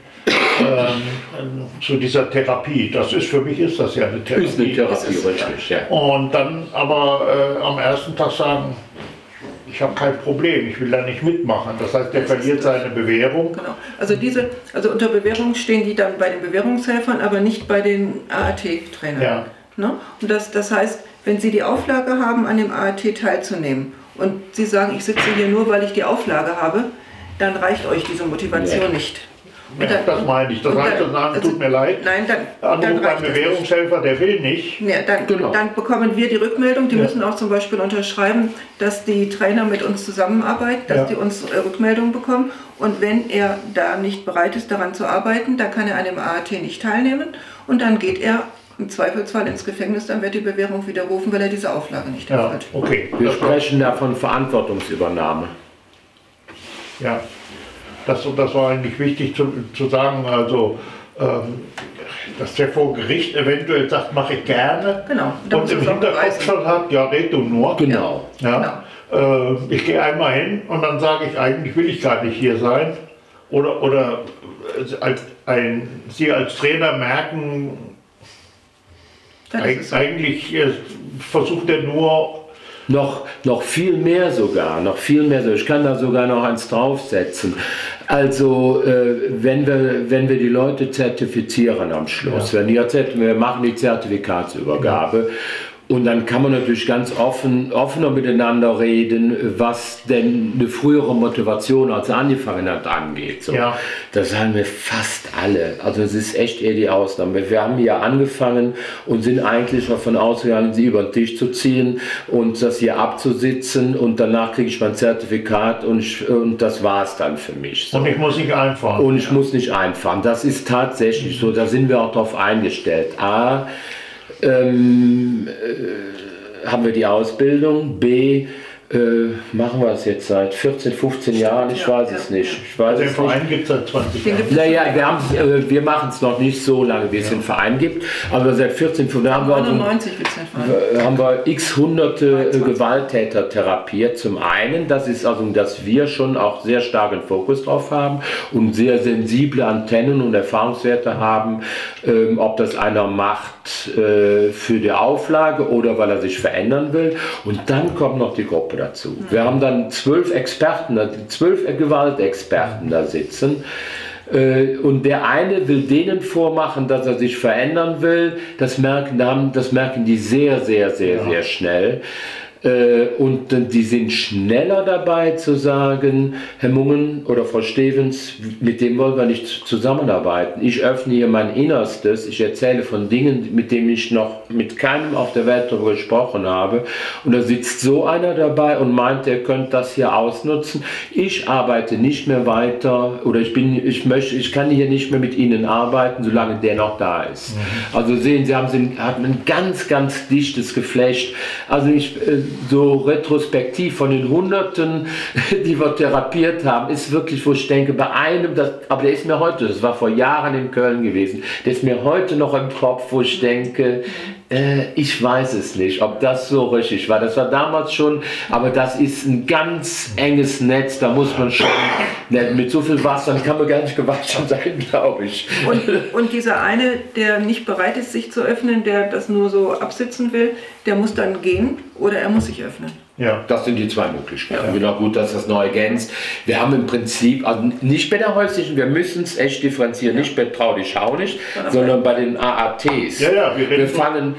zu dieser Therapie. Das ist für mich das ja eine Therapie. Ist eine Therapie, richtig, ja. Und dann aber am ersten Tag sagen, ich habe kein Problem, ich will da nicht mitmachen. Das heißt, der verliert seine Bewährung. Genau. Also unter Bewährung stehen die dann bei den Bewährungshelfern, aber nicht bei den AAT-Trainern. Ja. Ne? Und das heißt, wenn Sie die Auflage haben, an dem AAT teilzunehmen und Sie sagen, ich sitze hier nur, weil ich die Auflage habe, dann reicht euch diese Motivation nicht. Ja, dann, das meine ich. Das heißt, zu sagen, tut mir leid, nein, dann beim Bewährungshelfer, der will nicht. Ja, dann bekommen wir die Rückmeldung, die müssen auch zum Beispiel unterschreiben, dass die Trainer mit uns zusammenarbeiten, dass die uns Rückmeldungen bekommen. Und wenn er da nicht bereit ist, daran zu arbeiten, dann kann er an dem AAT nicht teilnehmen und dann geht er im Zweifelsfall ins Gefängnis, dann wird die Bewährung widerrufen, weil er diese Auflage nicht erfüllt. Okay. Wir sprechen da von Verantwortungsübernahme. Ja. Das war eigentlich wichtig zu sagen, also dass der vor Gericht eventuell sagt, mache ich gerne, genau, und im Hinterkopf schon hat, ja, red du nur. Genau. Ja, genau. Ich gehe einmal hin und dann sage ich, eigentlich will ich gar nicht hier sein. Oder Sie als Trainer merken, eigentlich versucht er nur... Noch viel mehr sogar, ich kann da sogar noch eins draufsetzen. Also wenn wir die Leute zertifizieren am Schluss, wir machen die Zertifikatsübergabe, und dann kann man natürlich ganz offener miteinander reden, was denn eine frühere Motivation, als er angefangen hat, angeht. So. Ja. Das sagen wir fast alle. Also es ist echt eher die Ausnahme. Wir haben hier angefangen und sind eigentlich davon ausgegangen, sie über den Tisch zu ziehen und das hier abzusitzen, und danach kriege ich mein Zertifikat und das war es dann für mich. So. Und ich muss nicht einfahren. Und ich muss nicht einfahren. Das ist tatsächlich so, da sind wir auch drauf eingestellt. Haben wir die Ausbildung, B, machen wir es jetzt seit 14, 15 Jahren, ich weiß es nicht. Den Verein gibt es seit 20 Jahren. Naja, wir machen es noch nicht so lange, wie es den Verein gibt, aber seit 14, 15 Jahren haben wir x hunderte Gewalttäter therapiert. Zum einen, das ist also, dass wir schon auch sehr starken Fokus drauf haben und sehr sensible Antennen und Erfahrungswerte haben, ob das einer macht für die Auflage oder weil er sich verändern will. Und dann kommt noch die Gruppe dazu. Wir haben dann 12 Gewaltexperten da sitzen. Und der eine will denen vormachen, dass er sich verändern will. Das merken die sehr, sehr, sehr, sehr schnell. Und die sind schneller dabei zu sagen, Herr Mungen oder Frau Stevens, mit dem wollen wir nicht zusammenarbeiten. Ich öffne hier mein Innerstes, ich erzähle von Dingen, mit denen ich noch mit keinem auf der Welt darüber gesprochen habe. Und da sitzt so einer dabei und meint, er könnte das hier ausnutzen. Ich arbeite nicht mehr weiter oder ich kann hier nicht mehr mit Ihnen arbeiten, solange der noch da ist. Also sehen Sie, haben ein ganz, ganz dichtes Geflecht. Also so retrospektiv von den Hunderten, die wir therapiert haben, ist wirklich, wo ich denke, bei einem, aber der ist mir heute, das war vor Jahren in Köln gewesen, der ist mir heute noch im Kopf, wo ich denke, ich weiß es nicht, ob das so richtig war. Das war damals schon, aber das ist ein ganz enges Netz, da muss man schon, mit so viel Wasser kann man gar nicht gewaschen sein, glaube ich. Und dieser eine, der nicht bereit ist, sich zu öffnen, der das nur so absitzen will, der muss dann gehen oder er muss sich öffnen. Ja, das sind die zwei Möglichkeiten. Ja. Genau, gut, dass das neu ergänzt. Wir haben im Prinzip, also nicht bei der häuslichen, wir müssen es echt differenzieren, nicht bei Trau dich schau nicht, sondern bei den AATs. Ja, wir fangen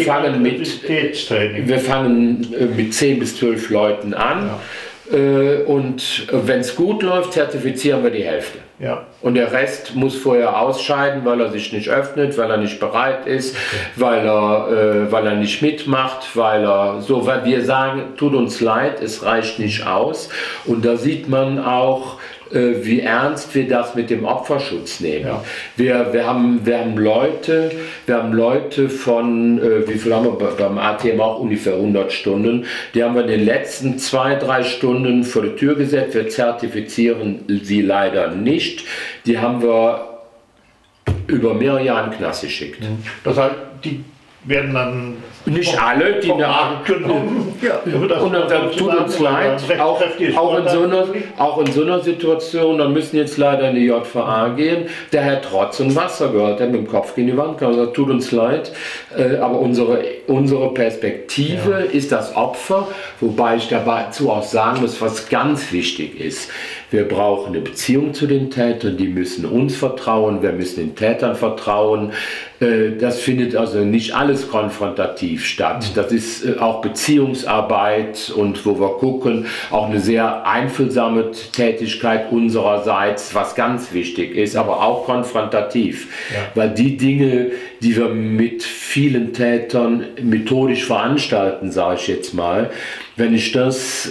mit 10 bis 12 Leuten an. Ja. Und wenn es gut läuft, zertifizieren wir die Hälfte. Ja. Und der Rest muss vorher ausscheiden, weil er sich nicht öffnet, weil er nicht bereit ist, weil er nicht mitmacht, weil wir sagen, tut uns leid, es reicht nicht aus. Und da sieht man auch, wie ernst wir das mit dem Opferschutz nehmen. Ja. Wir haben Leute von, wie viel haben wir beim ATM auch, ungefähr 100 Stunden, die haben wir in den letzten 2-3 Stunden vor die Tür gesetzt, wir zertifizieren sie leider nicht, die haben wir über mehrere Jahre in den Knast geschickt. Das heißt, die werden dann nicht alle, die genommen. Ja. Und dann tut uns leid, auch in so einer Situation, dann müssen jetzt leider in die JVA gehen, der Herr Trotz und Wasser gehört, der mit dem Kopf gegen die Wand kann. Also, tut uns leid, aber unsere Perspektive ist das Opfer, wobei ich dazu auch sagen muss, was ganz wichtig ist. Wir brauchen eine Beziehung zu den Tätern, die müssen uns vertrauen, wir müssen den Tätern vertrauen. Das findet also nicht alles konfrontativ statt. Das ist auch Beziehungsarbeit und wo wir gucken, auch eine sehr einfühlsame Tätigkeit unsererseits, was ganz wichtig ist, aber auch konfrontativ. Ja. Weil die Dinge, die wir mit vielen Tätern methodisch veranstalten, sage ich jetzt mal, wenn ich das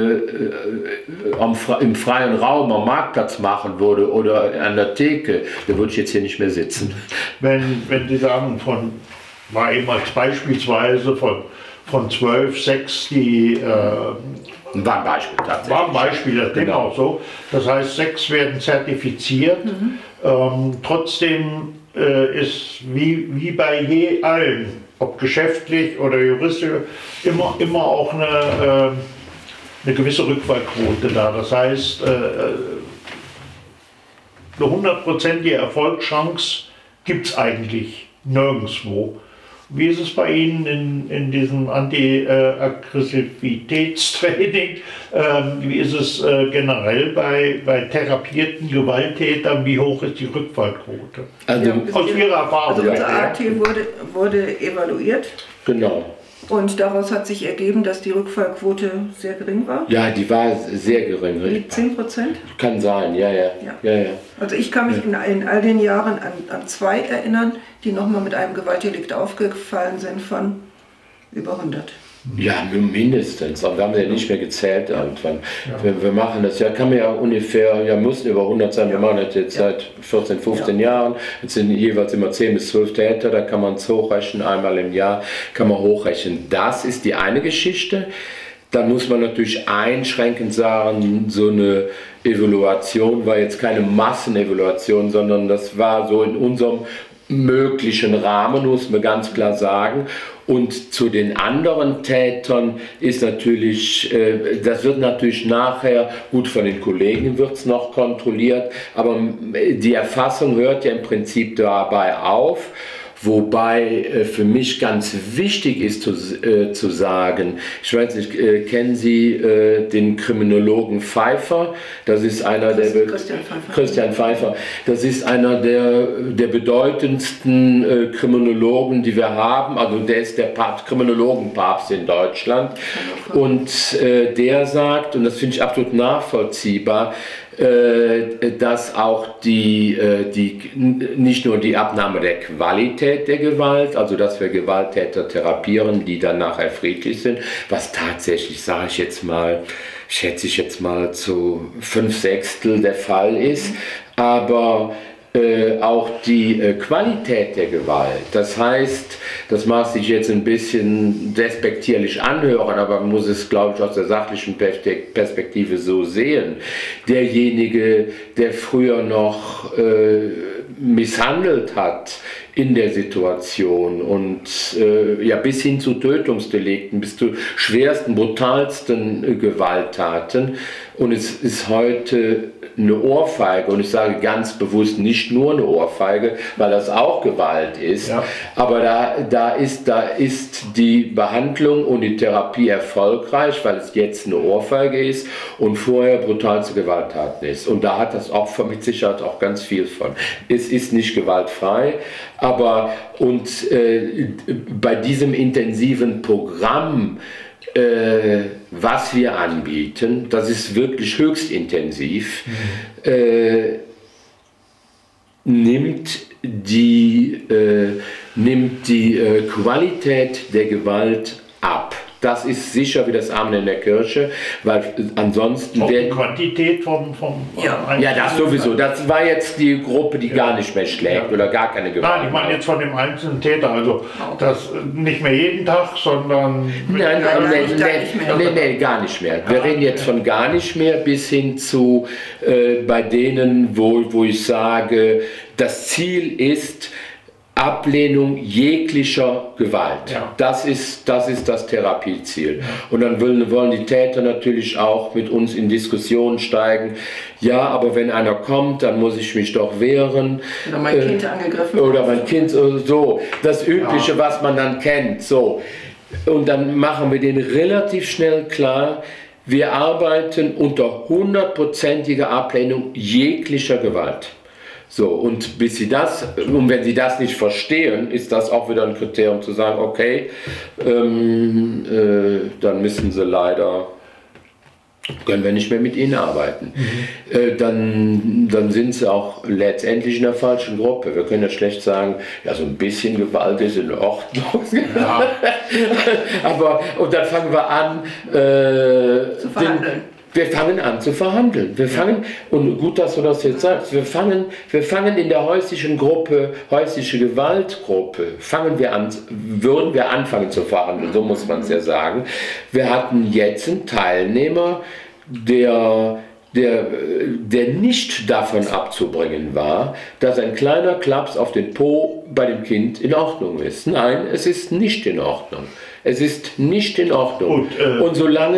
im freien Raum am Marktplatz machen würde oder an der Theke, dann würde ich jetzt hier nicht mehr sitzen. Wenn Sie sagen, war eben als beispielsweise von 12, 6, die war ein Beispiel tatsächlich. War ein Beispiel, das genau. Auch so. Das heißt, 6 werden zertifiziert. Trotzdem ist wie bei allen, ob geschäftlich oder juristisch, immer auch eine gewisse Rückfallquote da. Das heißt, eine 100%ige Erfolgschance gibt es eigentlich nirgendwo. Wie ist es bei Ihnen in diesem Anti-Aggressivitätstraining? Wie ist es generell bei therapierten Gewalttätern? Wie hoch ist die Rückfallquote? Also, aus Ihrer Erfahrung. Also unser AT wurde evaluiert. Genau. Und daraus hat sich ergeben, dass die Rückfallquote sehr gering war. Ja, die war sehr gering. 10%? Kann sein, ja. Also ich kann mich in all den Jahren an 2 erinnern, die nochmal mit einem Gewaltdelikt aufgefallen sind von über 100. Ja, mindestens. Aber wir haben ja nicht mehr gezählt irgendwann. Ja. Wir machen das, kann man ja ungefähr, müssen über 100 sein. Wir machen das jetzt seit 14, 15 Jahren. Jetzt sind jeweils immer 10 bis 12 Täter, da kann man es hochrechnen, einmal im Jahr kann man hochrechnen. Das ist die eine Geschichte. Dann muss man natürlich einschränkend sagen, so eine Evaluation war jetzt keine Massenevaluation, sondern das war so in unserem möglichen Rahmen, muss man ganz klar sagen. Und zu den anderen Tätern ist natürlich, das wird natürlich nachher, gut von den Kollegen wird es noch kontrolliert, aber die Erfassung hört ja im Prinzip dabei auf. Wobei für mich ganz wichtig ist zu sagen, ich weiß nicht, kennen Sie den Kriminologen Pfeiffer? Das ist einer Christian Pfeiffer. Das ist einer der bedeutendsten Kriminologen, die wir haben. Also der ist der Kriminologenpapst in Deutschland. Und der sagt, und das finde ich absolut nachvollziehbar, dass auch nicht nur die Abnahme der Qualität der Gewalt, also dass wir Gewalttäter therapieren, die dann nachher friedlich sind, was tatsächlich, schätze ich jetzt mal zu 5/6 der Fall ist, aber auch die Qualität der Gewalt. Das heißt, das mag sich jetzt ein bisschen despektierlich anhören, aber man muss es, glaube ich, aus der sachlichen Perspektive so sehen. Derjenige, der früher noch misshandelt hat in der Situation und ja, bis hin zu Tötungsdelikten, bis zu schwersten, brutalsten Gewalttaten. Und es ist heute eine Ohrfeige, und ich sage ganz bewusst nicht nur eine Ohrfeige, weil das auch Gewalt ist, ja. Aber da ist die Behandlung und die Therapie erfolgreich, weil es jetzt eine Ohrfeige ist und vorher brutalste Gewalttaten ist. Und da hat das Opfer mit Sicherheit auch ganz viel von. Es ist nicht gewaltfrei, aber bei diesem intensiven Programm, was wir anbieten, das ist wirklich höchst intensiv, nimmt die Qualität der Gewalt ab. Das ist sicher wie das Amen in der Kirche, weil ansonsten die Quantität vom ja, das sowieso. Das war jetzt die Gruppe, die gar nicht mehr schlägt oder gar keine Gewalt. Nein, ich meine jetzt von dem einzelnen Täter, also das nicht mehr jeden Tag, sondern... Nein, gar nicht mehr. Wir reden jetzt von gar nicht mehr bis hin zu bei denen, wo ich sage, das Ziel ist Ablehnung jeglicher Gewalt. Ja. Das ist das Therapieziel. Ja. Und dann wollen die Täter natürlich auch mit uns in Diskussionen steigen. Ja, aber wenn einer kommt, dann muss ich mich doch wehren. Oder mein Kind angegriffen. Oder mein Kind, so. Das Übliche, ja, was man dann kennt. So. Und dann machen wir denen relativ schnell klar, wir arbeiten unter 100%iger Ablehnung jeglicher Gewalt. So, und wenn sie das nicht verstehen, ist das auch wieder ein Kriterium zu sagen, okay, dann müssen sie leider, können wir nicht mehr mit ihnen arbeiten. Dann sind sie auch letztendlich in der falschen Gruppe. Wir können ja schlecht sagen, ja, so ein bisschen Gewalt ist in Ordnung. Ja. Und dann fangen wir an, zu verhandeln. Wir fangen an zu verhandeln. Und gut, dass du das jetzt sagst, wir fangen in der häusliche Gewaltgruppe, würden wir anfangen zu verhandeln, so muss man es ja sagen. Wir hatten jetzt einen Teilnehmer, der nicht davon abzubringen war, dass ein kleiner Klaps auf den Po bei dem Kind in Ordnung ist. Nein, es ist nicht in Ordnung. Es ist nicht in Ordnung. Und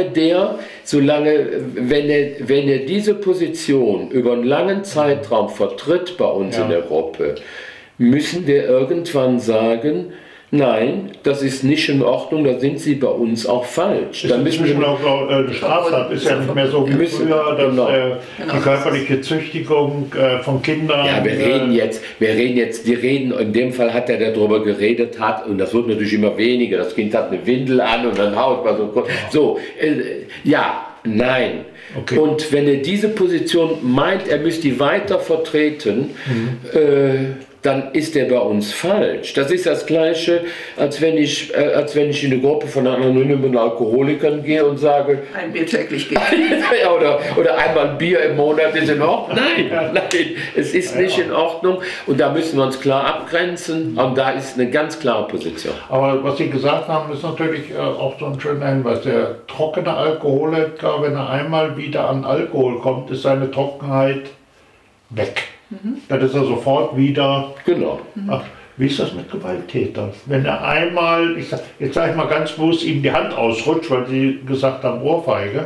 wenn er diese Position über einen langen Zeitraum vertritt bei uns, ja, in der Gruppe, müssen wir irgendwann sagen, nein, das ist nicht in Ordnung, da sind Sie bei uns auch falsch. Dann müssen wir auch eine Straftat, ist ja nicht mehr so wie früher, dass die körperliche Züchtigung von Kindern... Ja, wir reden jetzt, in dem Fall hat er darüber geredet, und das wird natürlich immer weniger, das Kind hat eine Windel an und dann haut man so, ja, nein. Okay. Und wenn er diese Position meint, er müsste die weiter vertreten, dann ist er bei uns falsch. Das ist das Gleiche, als wenn ich in eine Gruppe von anonymen Alkoholikern gehe und sage, ein Bier täglich geht. oder einmal ein Bier im Monat ist in Ordnung. Nein, es ist nicht in Ordnung. Und da müssen wir uns klar abgrenzen. Und da ist eine ganz klare Position. Aber was Sie gesagt haben, ist natürlich auch so ein schöner Hinweis. Der trockene Alkoholiker, wenn er einmal wieder an Alkohol kommt, ist seine Trockenheit weg. Dann ist er sofort wieder... Genau. Ach, wie ist das mit Gewalttätern? Wenn er einmal, jetzt sage ich mal ganz bewusst, ihm die Hand ausrutscht, weil Sie gesagt haben, Ohrfeige,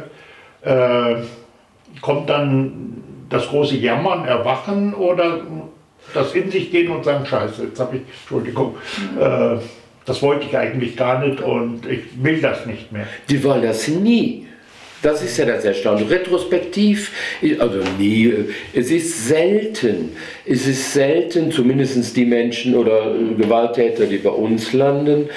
kommt dann das große Jammern, Erwachen oder das in sich gehen und sagen, Scheiße, jetzt habe ich, Entschuldigung, das wollte ich eigentlich gar nicht und ich will das nicht mehr. Die wollen das nie. Das ist ja das Erstaunliche. Retrospektiv, also nie, es ist selten, zumindest die Menschen oder Gewalttäter, die bei uns landen,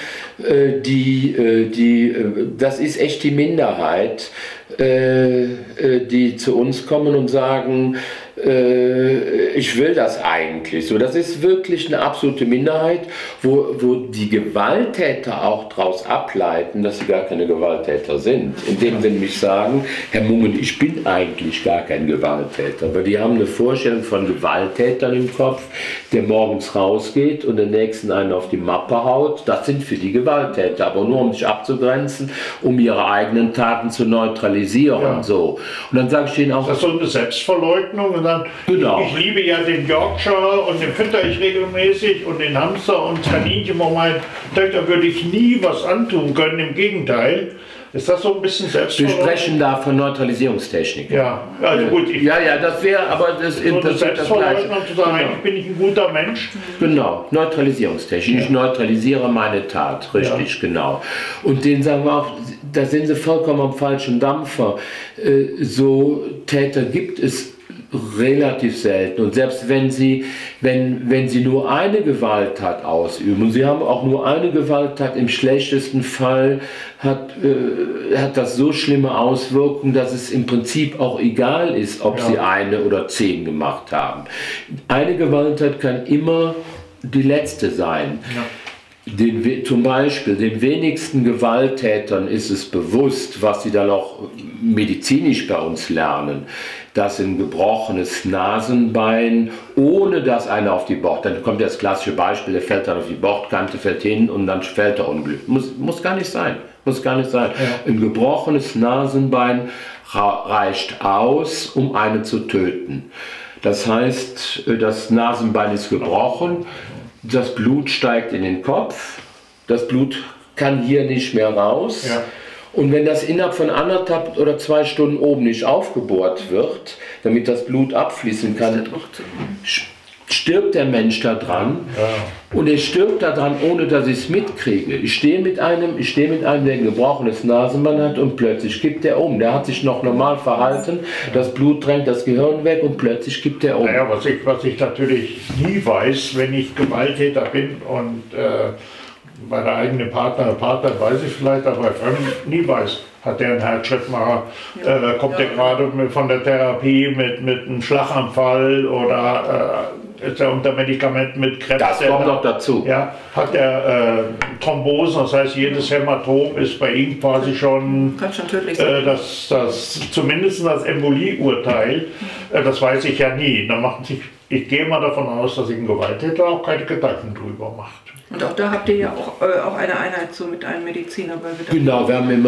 das ist echt die Minderheit, die zu uns kommen und sagen, ich will das eigentlich so. Das ist wirklich eine absolute Minderheit, wo die Gewalttäter auch daraus ableiten, dass sie gar keine Gewalttäter sind. Indem sie nämlich sagen, Herr Mungen, ich bin eigentlich gar kein Gewalttäter. Weil die haben eine Vorstellung von Gewalttätern im Kopf, der morgens rausgeht und den nächsten einen auf die Mappe haut. Das sind für die Gewalttäter, aber nur um sich abzugrenzen, um ihre eigenen Taten zu neutralisieren. Ja. So. Und dann sage ich denen auch... Das ist so eine Selbstverleugnung und dann, genau. Ich liebe ja den Yorkshire und den fütter ich regelmäßig und den Hamster und das Kaninchen, wo meine Töchter würde ich nie was antun können, im Gegenteil. Ist das so ein bisschen Selbstverleugnung? Wir sprechen da von Neutralisierungstechnik. Ja, also gut. Ja, das wäre, aber das ist so Selbstverleugnung zu sagen, eigentlich bin ich ein guter Mensch. Genau, Neutralisierungstechnik. Ja. Ich neutralisiere meine Tat, richtig, genau. Und denen sagen wir auch, da sind sie vollkommen am falschen Dampfer. So Täter gibt es relativ selten. Und selbst wenn sie nur eine Gewalttat ausüben, und sie haben auch nur eine Gewalttat, im schlechtesten Fall hat das so schlimme Auswirkungen, dass es im Prinzip auch egal ist, ob sie eine oder 10 gemacht haben. Eine Gewalttat kann immer die letzte sein. Ja. Zum Beispiel den wenigsten Gewalttätern ist es bewusst, was sie dann auch medizinisch bei uns lernen, dass ein gebrochenes Nasenbein, ohne dass einer auf die Bord, dann kommt das klassische Beispiel, der fällt dann auf die Bordkante, fällt hin und dann fällt er unglücklich. Muss gar nicht sein. Muss gar nicht sein. Ja. Ein gebrochenes Nasenbein reicht aus, um einen zu töten. Das heißt, das Nasenbein ist gebrochen. Das Blut steigt in den Kopf, das Blut kann hier nicht mehr raus. Ja. Und wenn das innerhalb von 1,5 oder 2 Stunden oben nicht aufgebohrt wird, damit das Blut abfließen kann, stirbt der Mensch da dran. Ja. Und er stirbt da dran, ohne dass ich es mitkriege. Ich stehe mit einem, der ein gebrochenes Nasenbein hat und plötzlich kippt er um. Der hat sich noch normal verhalten, das Blut drängt das Gehirn weg und plötzlich kippt er um. Naja, was ich natürlich nie weiß, wenn ich Gewalttäter bin und bei der eigenen Partner weiß ich vielleicht, aber bei Fremden nie weiß. Hat der einen Herzschrittmacher, kommt der gerade von der Therapie mit einem Schlaganfall oder ist er unter Medikamenten mit Krebs? Das kommt noch dazu. Ja, hat er Thrombosen, das heißt jedes Hämatom ist bei ihm quasi schon, tödlich sein. Das zumindest das Embolieurteil, das weiß ich ja nie. Ich gehe mal davon aus, dass sich ein Gewalttäter auch keine Gedanken drüber macht. Und auch da habt ihr ja auch eine Einheit so mit einem Mediziner. Genau,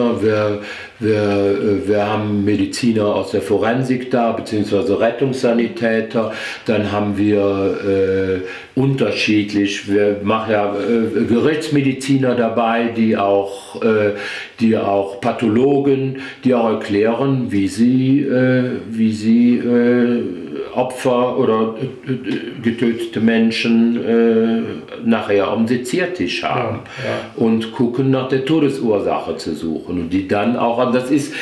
wir haben Mediziner aus der Forensik da, beziehungsweise Rettungssanitäter. Dann haben wir unterschiedlich, wir machen ja Gerichtsmediziner dabei, die auch Pathologen, die auch erklären, wie sie Opfer oder getötete Menschen nachher am Seziertisch haben und gucken nach der Todesursache zu suchen und die dann auch, das ist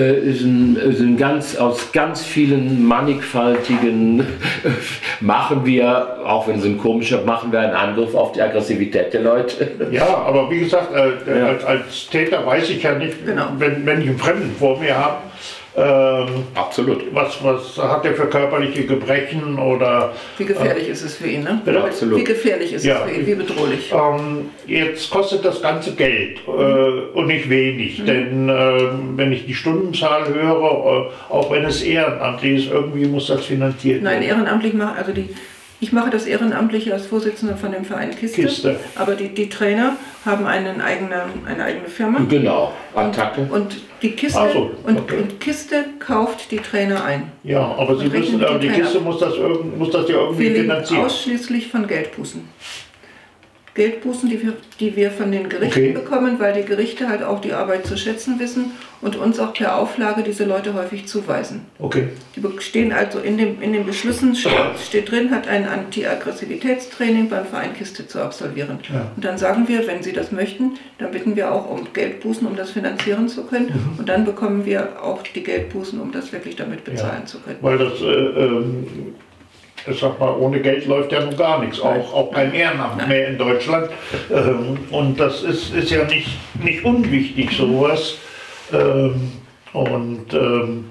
aus ganz vielen mannigfaltigen machen wir, auch wenn es ein komischer, machen wir einen Angriff auf die Aggressivität der Leute. Ja, aber wie gesagt, als Täter weiß ich ja nicht, wenn ich einen Fremden vor mir habe, absolut. Was hat er für körperliche Gebrechen oder... Wie gefährlich ist es für ihn, ne? Absolut. Wie gefährlich ist es für ihn, wie bedrohlich? Jetzt kostet das ganze Geld und nicht wenig, denn wenn ich die Stundenzahl höre, auch wenn es ehrenamtlich ist, irgendwie muss das finanziert werden. Nein, ehrenamtlich ich mache das ehrenamtlich als Vorsitzender von dem Verein Kiste. Aber die Trainer haben eine eigene Firma. Genau, Attacke. Und die Kiste, und Kiste kauft die Trainer ein. Ja, aber Sie müssen, die Kiste muss das ja irgendwie finanzieren. Ausschließlich von Geldbußen. Geldbußen, die wir von den Gerichten bekommen, weil die Gerichte halt auch die Arbeit zu schätzen wissen und uns auch per Auflage diese Leute häufig zuweisen. Okay. Die stehen also in den Beschlüssen, steht drin, hat ein Anti-Aggressivitätstraining beim Verein Kiste zu absolvieren. Ja. Und dann sagen wir, wenn Sie das möchten, dann bitten wir auch um Geldbußen, um das finanzieren zu können. Und dann bekommen wir auch die Geldbußen, um das wirklich damit bezahlen zu können. Weil das... ich sag mal, ohne Geld läuft ja nun gar nichts, auch kein Ehrenamt mehr in Deutschland. Und das ist ja nicht unwichtig, sowas.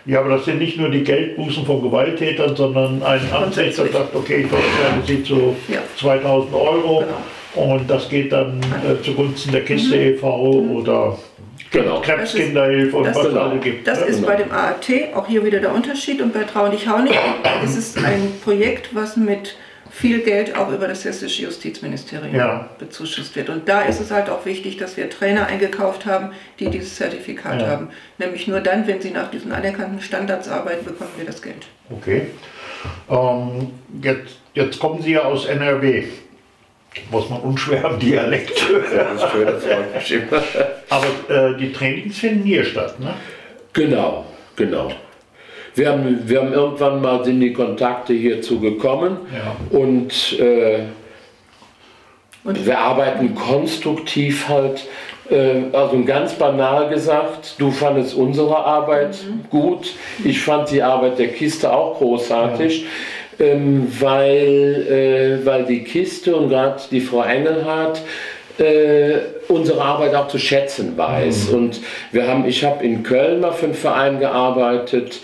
Ja, aber das sind nicht nur die Geldbußen von Gewalttätern, sondern ein Amtsrichter sagt, okay, ich verurteile sie zu 2000 Euro und das geht dann zugunsten der Kiste e.V. oder Krebskinderhilfe und was es alle gibt. Das ist bei dem AAT auch hier wieder der Unterschied, und bei Trau dich hau nicht ist es ein Projekt, was mit viel Geld auch über das hessische Justizministerium bezuschusst wird. Und da ist es halt auch wichtig, dass wir Trainer eingekauft haben, die dieses Zertifikat haben. Nämlich nur dann, wenn sie nach diesen anerkannten Standards arbeiten, bekommen wir das Geld. Okay. Jetzt kommen Sie ja aus NRW. Muss man unschwer am Dialekt hören. Aber die Trainings finden hier statt, ne? Genau. Wir haben irgendwann mal in die Kontakte hierzu gekommen und wir arbeiten konstruktiv halt, also ganz banal gesagt, du fandest unsere Arbeit gut, ich fand die Arbeit der Kiste auch großartig, weil die Kiste und gerade die Frau Engelhardt unsere Arbeit auch zu schätzen weiß. Und ich habe in Köln mal für einen Verein gearbeitet.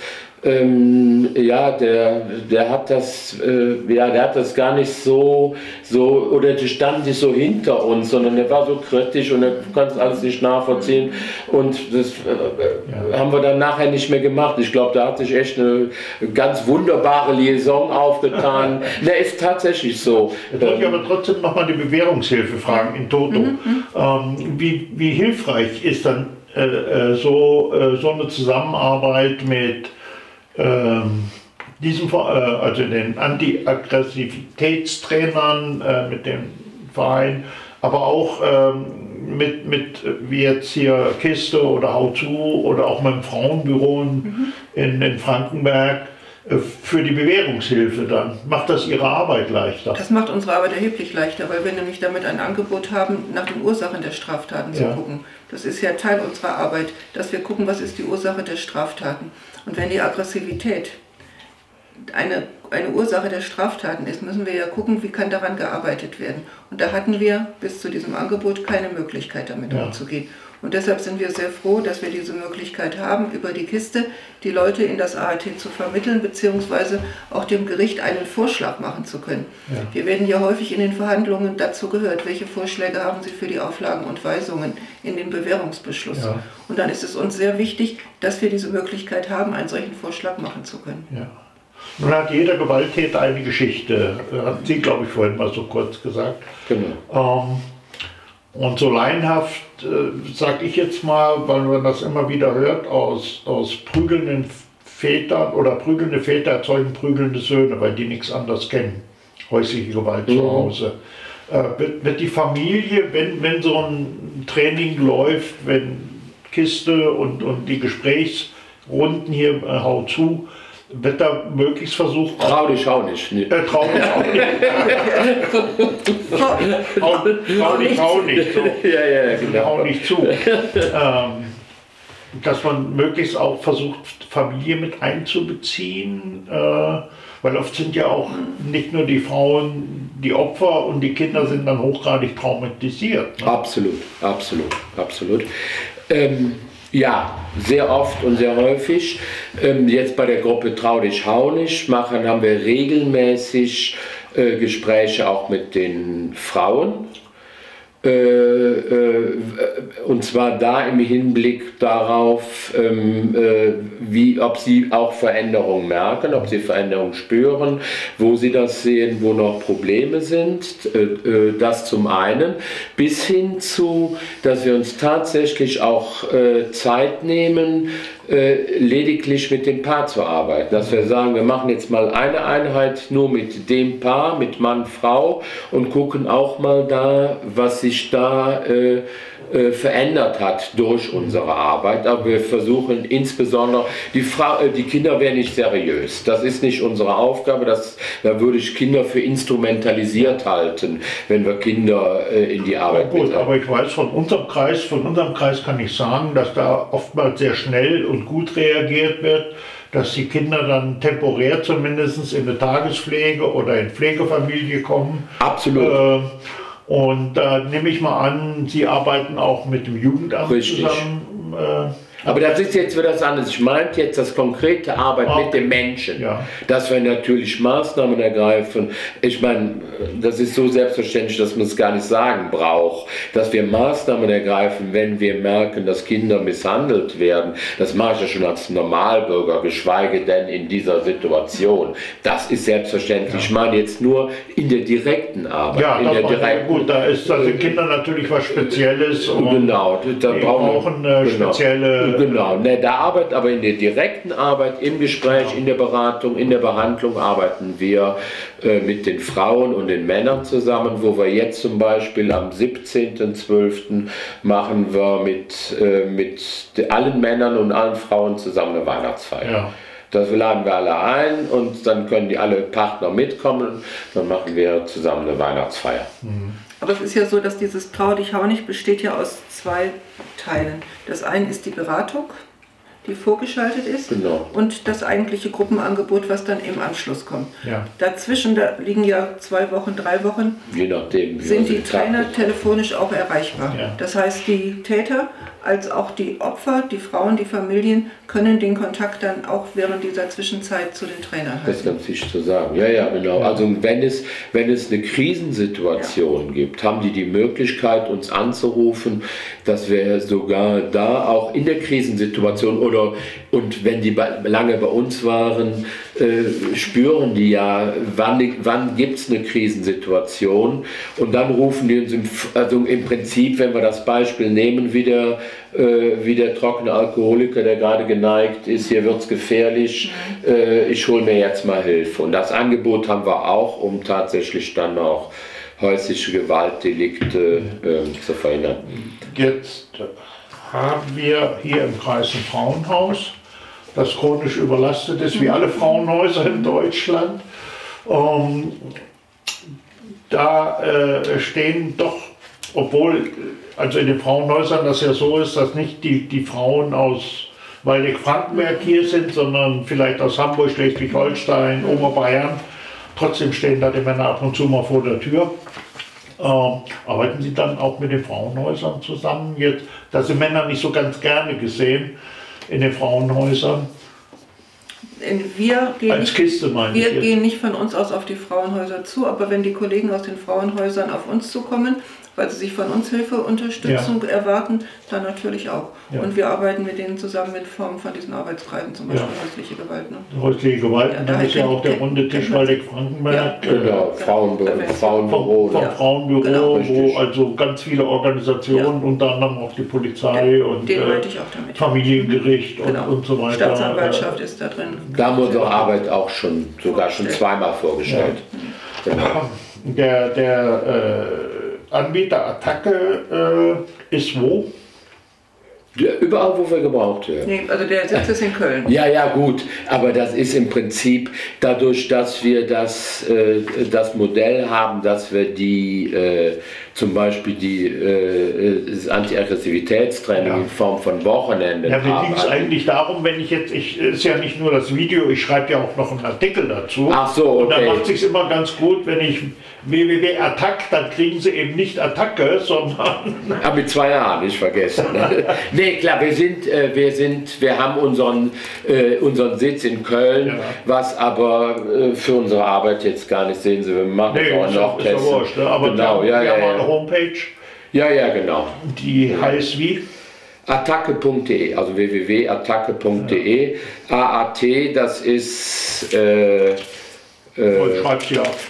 Der hat das gar nicht so, oder die stand nicht so hinter uns, sondern der war so kritisch und er konnte alles nicht nachvollziehen, und das haben wir dann nachher nicht mehr gemacht. Ich glaube, da hat sich echt eine ganz wunderbare Liaison aufgetan. Der ist tatsächlich so. Jetzt wollte ich aber trotzdem nochmal die Bewährungshilfe fragen in Toto. Wie hilfreich ist dann so eine Zusammenarbeit mit also den Anti-Aggressivitätstrainern, mit dem Verein, aber auch mit wie jetzt hier Kiste oder Hau zu oder auch mit dem Frauenbüro in Frankenberg für die Bewährungshilfe dann? Macht das Ihre Arbeit leichter? Das macht unsere Arbeit erheblich leichter, weil wir nämlich damit ein Angebot haben, nach den Ursachen der Straftaten zu gucken. Das ist ja Teil unserer Arbeit, dass wir gucken, was ist die Ursache der Straftaten. Und wenn die Aggressivität eine Ursache der Straftaten ist, müssen wir ja gucken, wie kann daran gearbeitet werden. Und da hatten wir bis zu diesem Angebot keine Möglichkeit, damit umzugehen. Und deshalb sind wir sehr froh, dass wir diese Möglichkeit haben, über die Kiste die Leute in das AAT zu vermitteln, beziehungsweise auch dem Gericht einen Vorschlag machen zu können. Wir werden ja häufig in den Verhandlungen dazu gehört, welche Vorschläge haben Sie für die Auflagen und Weisungen in den Bewährungsbeschluss. Und dann ist es uns sehr wichtig, dass wir diese Möglichkeit haben, einen solchen Vorschlag machen zu können. Nun hat jeder Gewalttäter eine Geschichte, hatten Sie, glaube ich, vorhin mal so kurz gesagt. Genau. Und so laienhaft, sage ich jetzt mal, weil man das immer wieder hört, aus prügelnden Vätern oder prügelnde Väter erzeugen prügelnde Söhne, weil die nichts anderes kennen. Häusliche Gewalt zu Hause. Wird die Familie, wenn so ein Training läuft, wenn Kiste und die Gesprächsrunden hier Hau zu, wird da möglichst versucht... Trau dich auch nicht. Trau dich auch nicht. Trau dich auch nicht. So. Genau. Hau nicht zu. Dass man möglichst auch versucht, Familie mit einzubeziehen, weil oft sind ja auch nicht nur die Frauen die Opfer und die Kinder sind dann hochgradig traumatisiert. Ne? Absolut. Ja, sehr oft und sehr häufig. Jetzt bei der Gruppe Trau dich hau nicht haben wir regelmäßig Gespräche auch mit den Frauen. Und zwar da im Hinblick darauf, ob sie auch Veränderungen merken, ob sie Veränderungen spüren, wo sie das sehen, wo noch Probleme sind, das zum einen, bis hin zu, dass wir uns tatsächlich auch Zeit nehmen, lediglich mit dem Paar zu arbeiten, dass wir sagen, wir machen jetzt mal eine Einheit nur mit dem Paar, mit Mann, Frau und gucken auch mal da, was sich da verändert hat durch unsere Arbeit, aber wir versuchen insbesondere, die Kinder werden nicht seriös, das ist nicht unsere Aufgabe, da würde ich Kinder für instrumentalisiert halten, wenn wir Kinder in die Arbeit gut, aber ich weiß von unserem Kreis kann ich sagen, dass da oftmals sehr schnell und gut reagiert wird, dass die Kinder dann temporär zumindest in eine Tagespflege oder in Pflegefamilie kommen. Absolut. Und da nehme ich mal an, Sie arbeiten auch mit dem Jugendamt zusammen. Aber das ist jetzt wieder das anderes. Ich meinte jetzt das konkrete Arbeit mit den Menschen, dass wir natürlich Maßnahmen ergreifen. Ich meine, das ist so selbstverständlich, dass man es gar nicht sagen braucht, dass wir Maßnahmen ergreifen, wenn wir merken, dass Kinder misshandelt werden. Das mache ich ja schon als Normalbürger, geschweige denn in dieser Situation. Das ist selbstverständlich. Ich meine jetzt nur in der direkten Arbeit. Ja, gut, da sind Kinder natürlich was Spezielles. Genau, da brauchen spezielle... Genau, der Arbeit, aber in der direkten Arbeit, im Gespräch, in der Beratung, in der Behandlung arbeiten wir mit den Frauen und den Männern zusammen, wo wir jetzt zum Beispiel am 17.12. machen wir mit allen Männern und allen Frauen zusammen eine Weihnachtsfeier. Ja. Das laden wir alle ein und dann können die alle Partner mitkommen, dann machen wir zusammen eine Weihnachtsfeier. Mhm. Aber es ist ja so, dass dieses Trau dich hau nicht besteht ja aus zwei Teilen. Das eine ist die Beratung, die vorgeschaltet ist, genau, und das eigentliche Gruppenangebot, was dann im Anschluss kommt. Ja. Dazwischen, da liegen ja 2 Wochen, 3 Wochen, je nachdem, sind die Trainer telefonisch auch erreichbar. Ja. Das heißt, die Täter als auch die Opfer, die Frauen, die Familien können den Kontakt dann auch während dieser Zwischenzeit zu den Trainern halten. Das ist ganz wichtig zu sagen. Ja, ja, genau. Also wenn es eine Krisensituation gibt, haben die Möglichkeit, uns anzurufen, dass wir sogar da auch in der Krisensituation und wenn die lange bei uns waren, spüren die ja, wann gibt es eine Krisensituation, und dann rufen die uns im Prinzip, wenn wir das Beispiel nehmen, wie der trockene Alkoholiker, der gerade geneigt ist, hier wird es gefährlich, ich hole mir jetzt mal Hilfe. Und das Angebot haben wir auch, um tatsächlich dann auch häusliche Gewaltdelikte zu verhindern. Jetzt haben wir hier im Kreis ein Frauenhaus, das chronisch überlastet ist, wie alle Frauenhäuser in Deutschland. Da stehen doch, obwohl also in den Frauenhäusern das ja so ist, dass nicht die Frauen aus Waldeck-Frankenberg hier sind, sondern vielleicht aus Hamburg, Schleswig-Holstein, Oberbayern. Trotzdem stehen da die Männer ab und zu mal vor der Tür. Arbeiten Sie dann auch mit den Frauenhäusern zusammen? Jetzt, da sind Männer nicht so ganz gerne gesehen in den Frauenhäusern. Wir gehen nicht von uns aus auf die Frauenhäuser zu, aber wenn die Kollegen aus den Frauenhäusern auf uns zukommen, weil sie sich von uns Hilfe, Unterstützung erwarten, dann natürlich auch. Ja. Und wir arbeiten mit denen zusammen in Form von diesen Arbeitskreisen, zum Beispiel häusliche Gewalt. Ne? Häusliche Gewalt, dann ist ja auch der runde Tisch Waldeck-Frankenberg. Genau, Frauenbüro. Frauenbüro, wo also ganz viele Organisationen, unter anderem auch die Polizei und Familiengericht und so weiter. Staatsanwaltschaft ist da drin. Da haben wir unsere Arbeit auch sogar schon zweimal vorgestellt. Ja. Genau. Der Anbieter Attacke ist wo? Überall, wo wir gebraucht werden. Nee, also der Sitz ist in Köln. Ja, gut, aber das ist im Prinzip dadurch, dass wir das Modell haben, dass wir zum Beispiel das Antiaggressivitätstraining in Form von Wochenenden haben. Ja, mir ging es eigentlich darum, wenn ist ja nicht nur das Video, ich schreibe ja auch noch einen Artikel dazu. Ach so, okay. Und da macht es sich immer ganz gut, wenn ich www.attack, dann kriegen sie eben nicht Attacke, sondern... Aber mit 2 A, nicht vergessen. Nee, klar, wir haben unseren Sitz in Köln, was aber für unsere Arbeit jetzt gar nicht sehen Sie, wir machen auch noch Tests. Ist ja wurscht, ne? Aber genau, wir haben eine Homepage. Ja, genau. Die heißt wie? Attacke.de, also www.attacke.de. AAT, das ist... schreib's hier auf.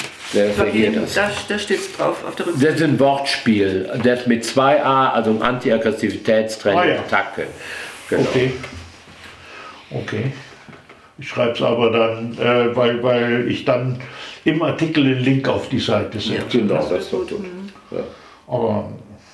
Da steht es drauf auf der Rückseite. Das ist ein Wortspiel, das mit 2a, also Anti-Aggressivitätstraining, Attacke. Genau. Okay. Ich schreibe es aber dann, weil ich dann im Artikel den Link auf die Seite setze. Ja, genau, das ist gut. Ja. Aber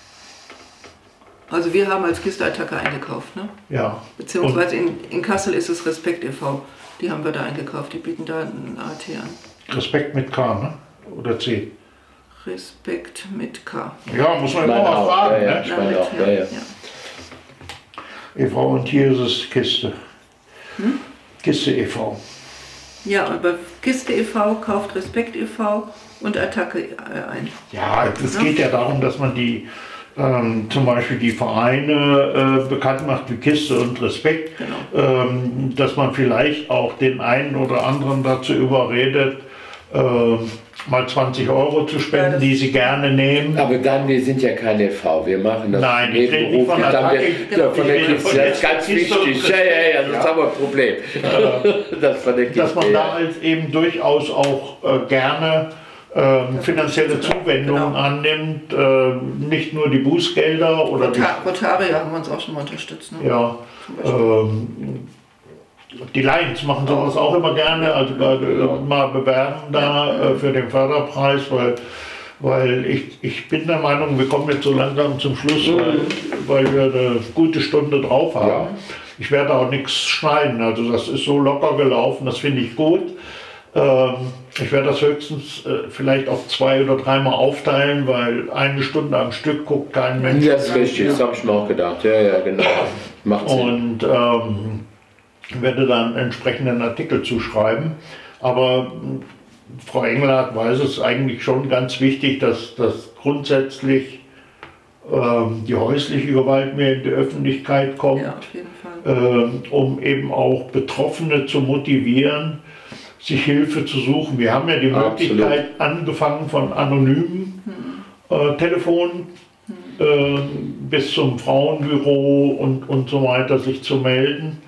also wir haben als Kiste Attacke eingekauft, ne? Ja. Beziehungsweise in Kassel ist es Respekt e.V. Die haben wir da eingekauft, die bieten da einen AT an. Respekt mit K, ne? Oder C? Respekt mit K. Ja, muss man immer mal fragen. Ne? e.V. und hier ist es Kiste. Kiste e.V. Ja, aber Kiste e.V. kauft Respekt e.V. und Attacke ein. Ja, es geht ja darum, dass man die zum Beispiel die Vereine bekannt macht wie Kiste und Respekt, dass man vielleicht auch den einen oder anderen dazu überredet, mal 20 Euro zu spenden, die sie gerne nehmen. Aber dann, wir sind ja keine e.V., wir machen das. Nein, ich rede nicht von Attacke. Das ist ganz wichtig. Ja, das haben wir ein Problem. Dass man da als eben durchaus auch gerne finanzielle Zuwendungen annimmt, nicht nur die Bußgelder oder Rotaria haben wir uns auch schon mal unterstützt. Ne? Ja, die Lions machen sowas auch immer gerne, also mal bewerben da für den Förderpreis, weil ich bin der Meinung, wir kommen jetzt so langsam zum Schluss, weil wir eine gute Stunde drauf haben. Ja. Ich werde auch nichts schneiden, also das ist so locker gelaufen, das finde ich gut. Ich werde das höchstens vielleicht auf 2 oder 3 Mal aufteilen, weil eine Stunde am Stück guckt kein Mensch. Das ist richtig, das habe ich mir auch gedacht. Ja, genau. Macht Sinn. Und werde dann entsprechenden Artikel zuschreiben. Aber Frau Engelhardt weiß es eigentlich schon ganz wichtig, dass grundsätzlich die häusliche Gewalt mehr in die Öffentlichkeit kommt, ja, auf jeden Fall. Um eben auch Betroffene zu motivieren, sich Hilfe zu suchen. Wir haben ja die Möglichkeit, angefangen von anonymen Telefonen bis zum Frauenbüro und so weiter, sich zu melden.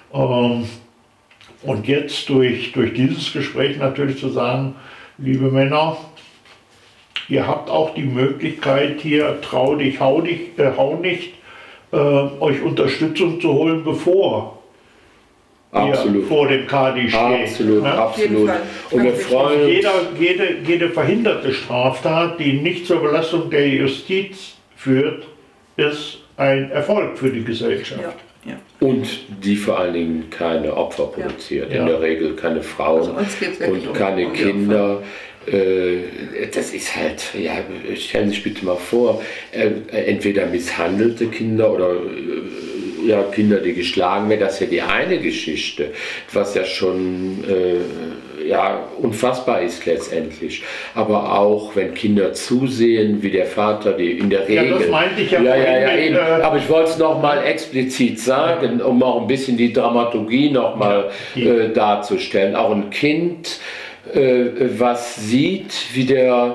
Und jetzt durch dieses Gespräch natürlich zu sagen, liebe Männer, ihr habt auch die Möglichkeit hier, trau dich, hau nicht, euch Unterstützung zu holen, bevor ihr vor dem Kadi steht. Absolut, ne? Absolut. Und wir freuen uns. Jede verhinderte Straftat, die nicht zur Belastung der Justiz führt, ist ein Erfolg für die Gesellschaft. Ja. Ja. Und die vor allen Dingen keine Opfer produziert, in der Regel keine Frauen und keine Kinder. Das ist halt, ja, stellen Sie sich bitte mal vor, entweder misshandelte Kinder oder ja, Kinder, die geschlagen werden, das ist ja die eine Geschichte, was ja schon ja, unfassbar ist letztendlich. Aber auch, wenn Kinder zusehen, wie der Vater, die in der Regel... Ja, das meinte ich ja. Eben. Aber ich wollte es nochmal explizit sagen, um auch ein bisschen die Dramaturgie nochmal darzustellen. Auch ein Kind, was sieht, wie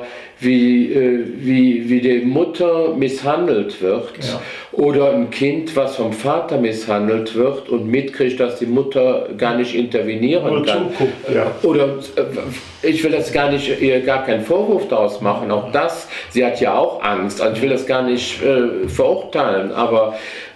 die Mutter misshandelt wird, oder ein Kind, was vom Vater misshandelt wird und mitkriegt, dass die Mutter gar nicht intervenieren kann. Oder ich will das ihr gar keinen Vorwurf daraus machen, auch das, sie hat ja auch Angst, also ich will das gar nicht verurteilen, aber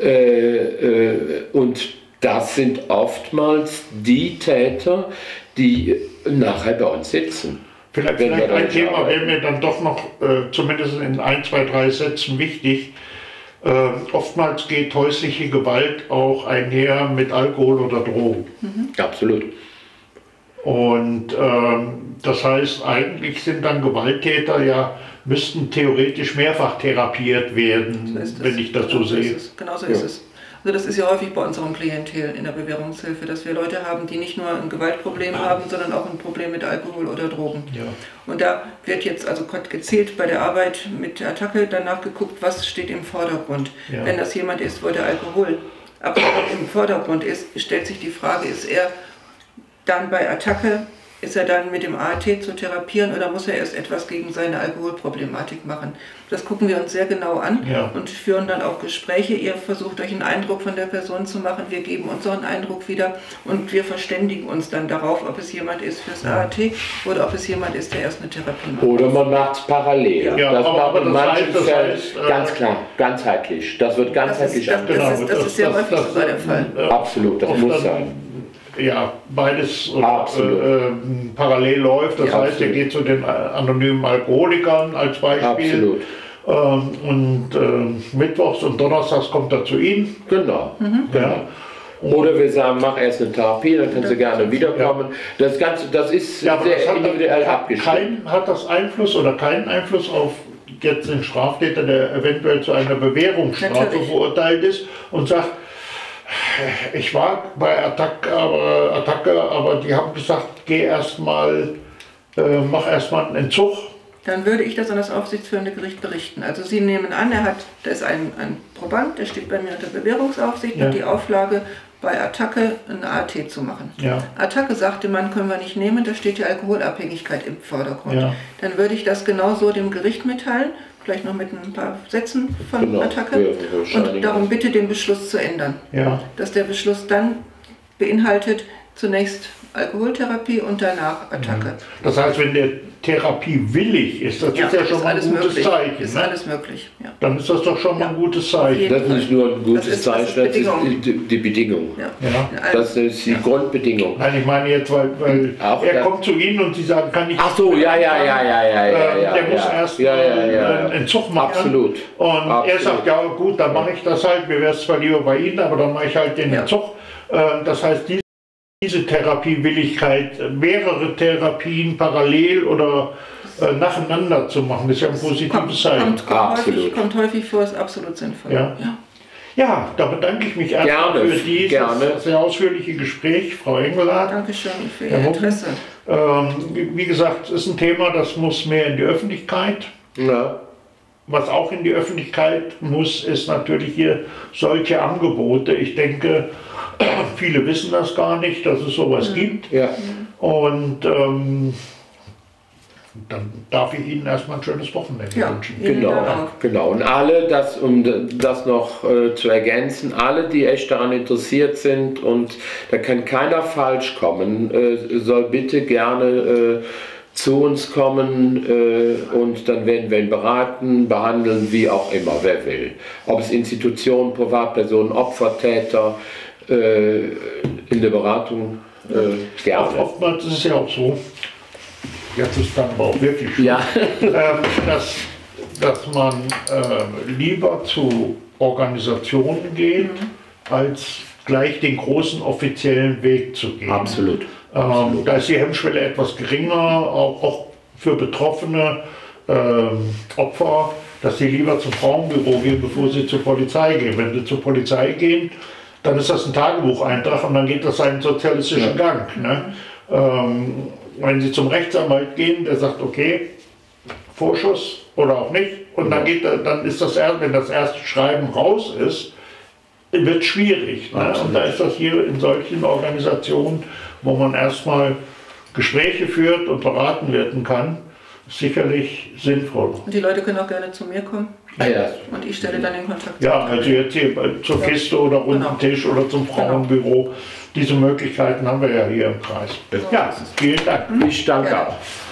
und das sind oftmals die Täter, die nachher bei uns sitzen. Vielleicht ein Thema wäre mir dann doch noch, zumindest in 1, 2, 3 Sätzen wichtig. Oftmals geht häusliche Gewalt auch einher mit Alkohol oder Drogen. Absolut. Und das heißt, eigentlich sind dann Gewalttäter müssten theoretisch mehrfach therapiert werden, wenn ich das so sehe. Genau so ist es. Also das ist ja häufig bei unserem Klientel in der Bewährungshilfe, dass wir Leute haben, die nicht nur ein Gewaltproblem haben, sondern auch ein Problem mit Alkohol oder Drogen. Ja. Und da wird jetzt also gezielt bei der Arbeit mit der Attacke danach geguckt, was steht im Vordergrund. Ja. Wenn das jemand ist, wo der Alkohol im Vordergrund ist, stellt sich die Frage, ist er dann bei Attacke, ist er dann mit dem AAT zu therapieren oder muss er erst etwas gegen seine Alkoholproblematik machen? Das gucken wir uns sehr genau an und führen dann auch Gespräche. Ihr versucht euch einen Eindruck von der Person zu machen, wir geben unseren Eindruck wieder und wir verständigen uns dann darauf, ob es jemand ist fürs AAT oder ob es jemand ist, der erst eine Therapie macht. Oder man macht es parallel. Ja, das macht in manchen Fällen ganz klar, ganzheitlich. Das wird ganzheitlich abgenommen. Das ist sehr häufig sogar der Fall. Absolut, das muss sein. Ja, beides parallel läuft. Das heißt, er geht zu den anonymen Alkoholikern als Beispiel. Und mittwochs und donnerstags kommt er zu Ihnen. Genau. Ja. Oder wir sagen, mach erst eine Therapie, dann kannst du gerne wiederkommen. Das Ganze, das ist sehr individuell abgestimmt. Hat das Einfluss oder keinen Einfluss auf jetzt den Straftäter, der eventuell zu einer Bewährungsstrafe verurteilt ist und sagt, ich war bei Attacke, aber die haben gesagt, mach erstmal einen Entzug dann würde ich das an das aufsichtsführende Gericht berichten. Also Sie nehmen an, da ist ein Proband, der steht bei mir unter Bewährungsaufsicht, Ja. und die Auflage, bei Attacke eine AT zu machen. Ja. Attacke sagte man, können wir nicht nehmen, da steht die Alkoholabhängigkeit im Vordergrund. Ja. Dann würde ich das genauso dem Gericht mitteilen, vielleicht noch mit ein paar Sätzen von Attacke, und darum bitte den Beschluss zu ändern. Ja. Dass der Beschluss dann beinhaltet zunächst Alkoholtherapie und danach Attacke. Das heißt, wenn der Therapie willig ist, das ist ja schon mal ein gutes Zeichen. Ist Ne? alles möglich. Ja. Dann ist das doch schon mal ein gutes Zeichen. Das ist nicht nur ein gutes Das ist Zeichen, das ist Bedingung. die Bedingung. Ja. Ja. Das ist die Grundbedingung. Nein, ich meine jetzt, weil Auch er das- kommt zu Ihnen und Sie sagen, kann ich... Ach so, ja. Der muss erst einen Zug machen. Absolut. Und er Absolut. sagt, ja gut, dann mache ich das halt. Mir wäre es zwar lieber bei Ihnen, aber dann mache ich halt den Ja. Entzug. Das heißt, diese Therapiewilligkeit, mehrere Therapien parallel oder nacheinander zu machen, ist ja ein positives Zeichen. Kommt häufig vor, ist absolut sinnvoll. Ja. Ja, da bedanke ich mich erstmal Gerne, für dieses gerne. sehr ausführliche Gespräch, Frau Engelhardt. Dankeschön für Ihr Herr Mucken. Interesse. Wie gesagt, es ist ein Thema, das muss mehr in die Öffentlichkeit. Ja. Was auch in die Öffentlichkeit muss, ist natürlich hier solche Angebote. Ich denke, viele wissen das gar nicht, dass es sowas gibt. Ja. Und dann darf ich Ihnen erstmal ein schönes Wochenende wünschen. Ihnen Genau, auch. genau. Und alle, um das noch zu ergänzen, alle, die echt daran interessiert sind, und da kann keiner falsch kommen, soll bitte gerne zu uns kommen, und dann werden wir ihn beraten, behandeln, wie auch immer, wer will. Ob es Institutionen, Privatpersonen, Opfer, Täter, in der Beratung gerne. Oftmals ist es ja auch so, jetzt ist dann aber auch wirklich schön, Ja. dass man lieber zu Organisationen geht, als gleich den großen offiziellen Weg zu gehen. Absolut. Da ist die Hemmschwelle etwas geringer, auch für betroffene Opfer, dass sie lieber zum Frauenbüro gehen, bevor sie zur Polizei gehen. Wenn sie zur Polizei gehen, dann ist das ein Tagebucheintrag und dann geht das seinen sozialistischen Gang. Ne? Wenn Sie zum Rechtsanwalt gehen, der sagt, okay, Vorschuss oder auch nicht, und dann ist das erst, wenn das erste Schreiben raus ist, wird es schwierig. Ne? Und da ist das hier in solchen Organisationen, wo man erstmal Gespräche führt und beraten werden kann, sicherlich sinnvoll. Und die Leute können auch gerne zu mir kommen. Ja. Und ich stelle dann den Kontakt. Ja, also jetzt hier zur Kiste oder runden Tisch oder zum Frauenbüro. Diese Möglichkeiten haben wir ja hier im Kreis. Ja, vielen Dank. Ich danke auch.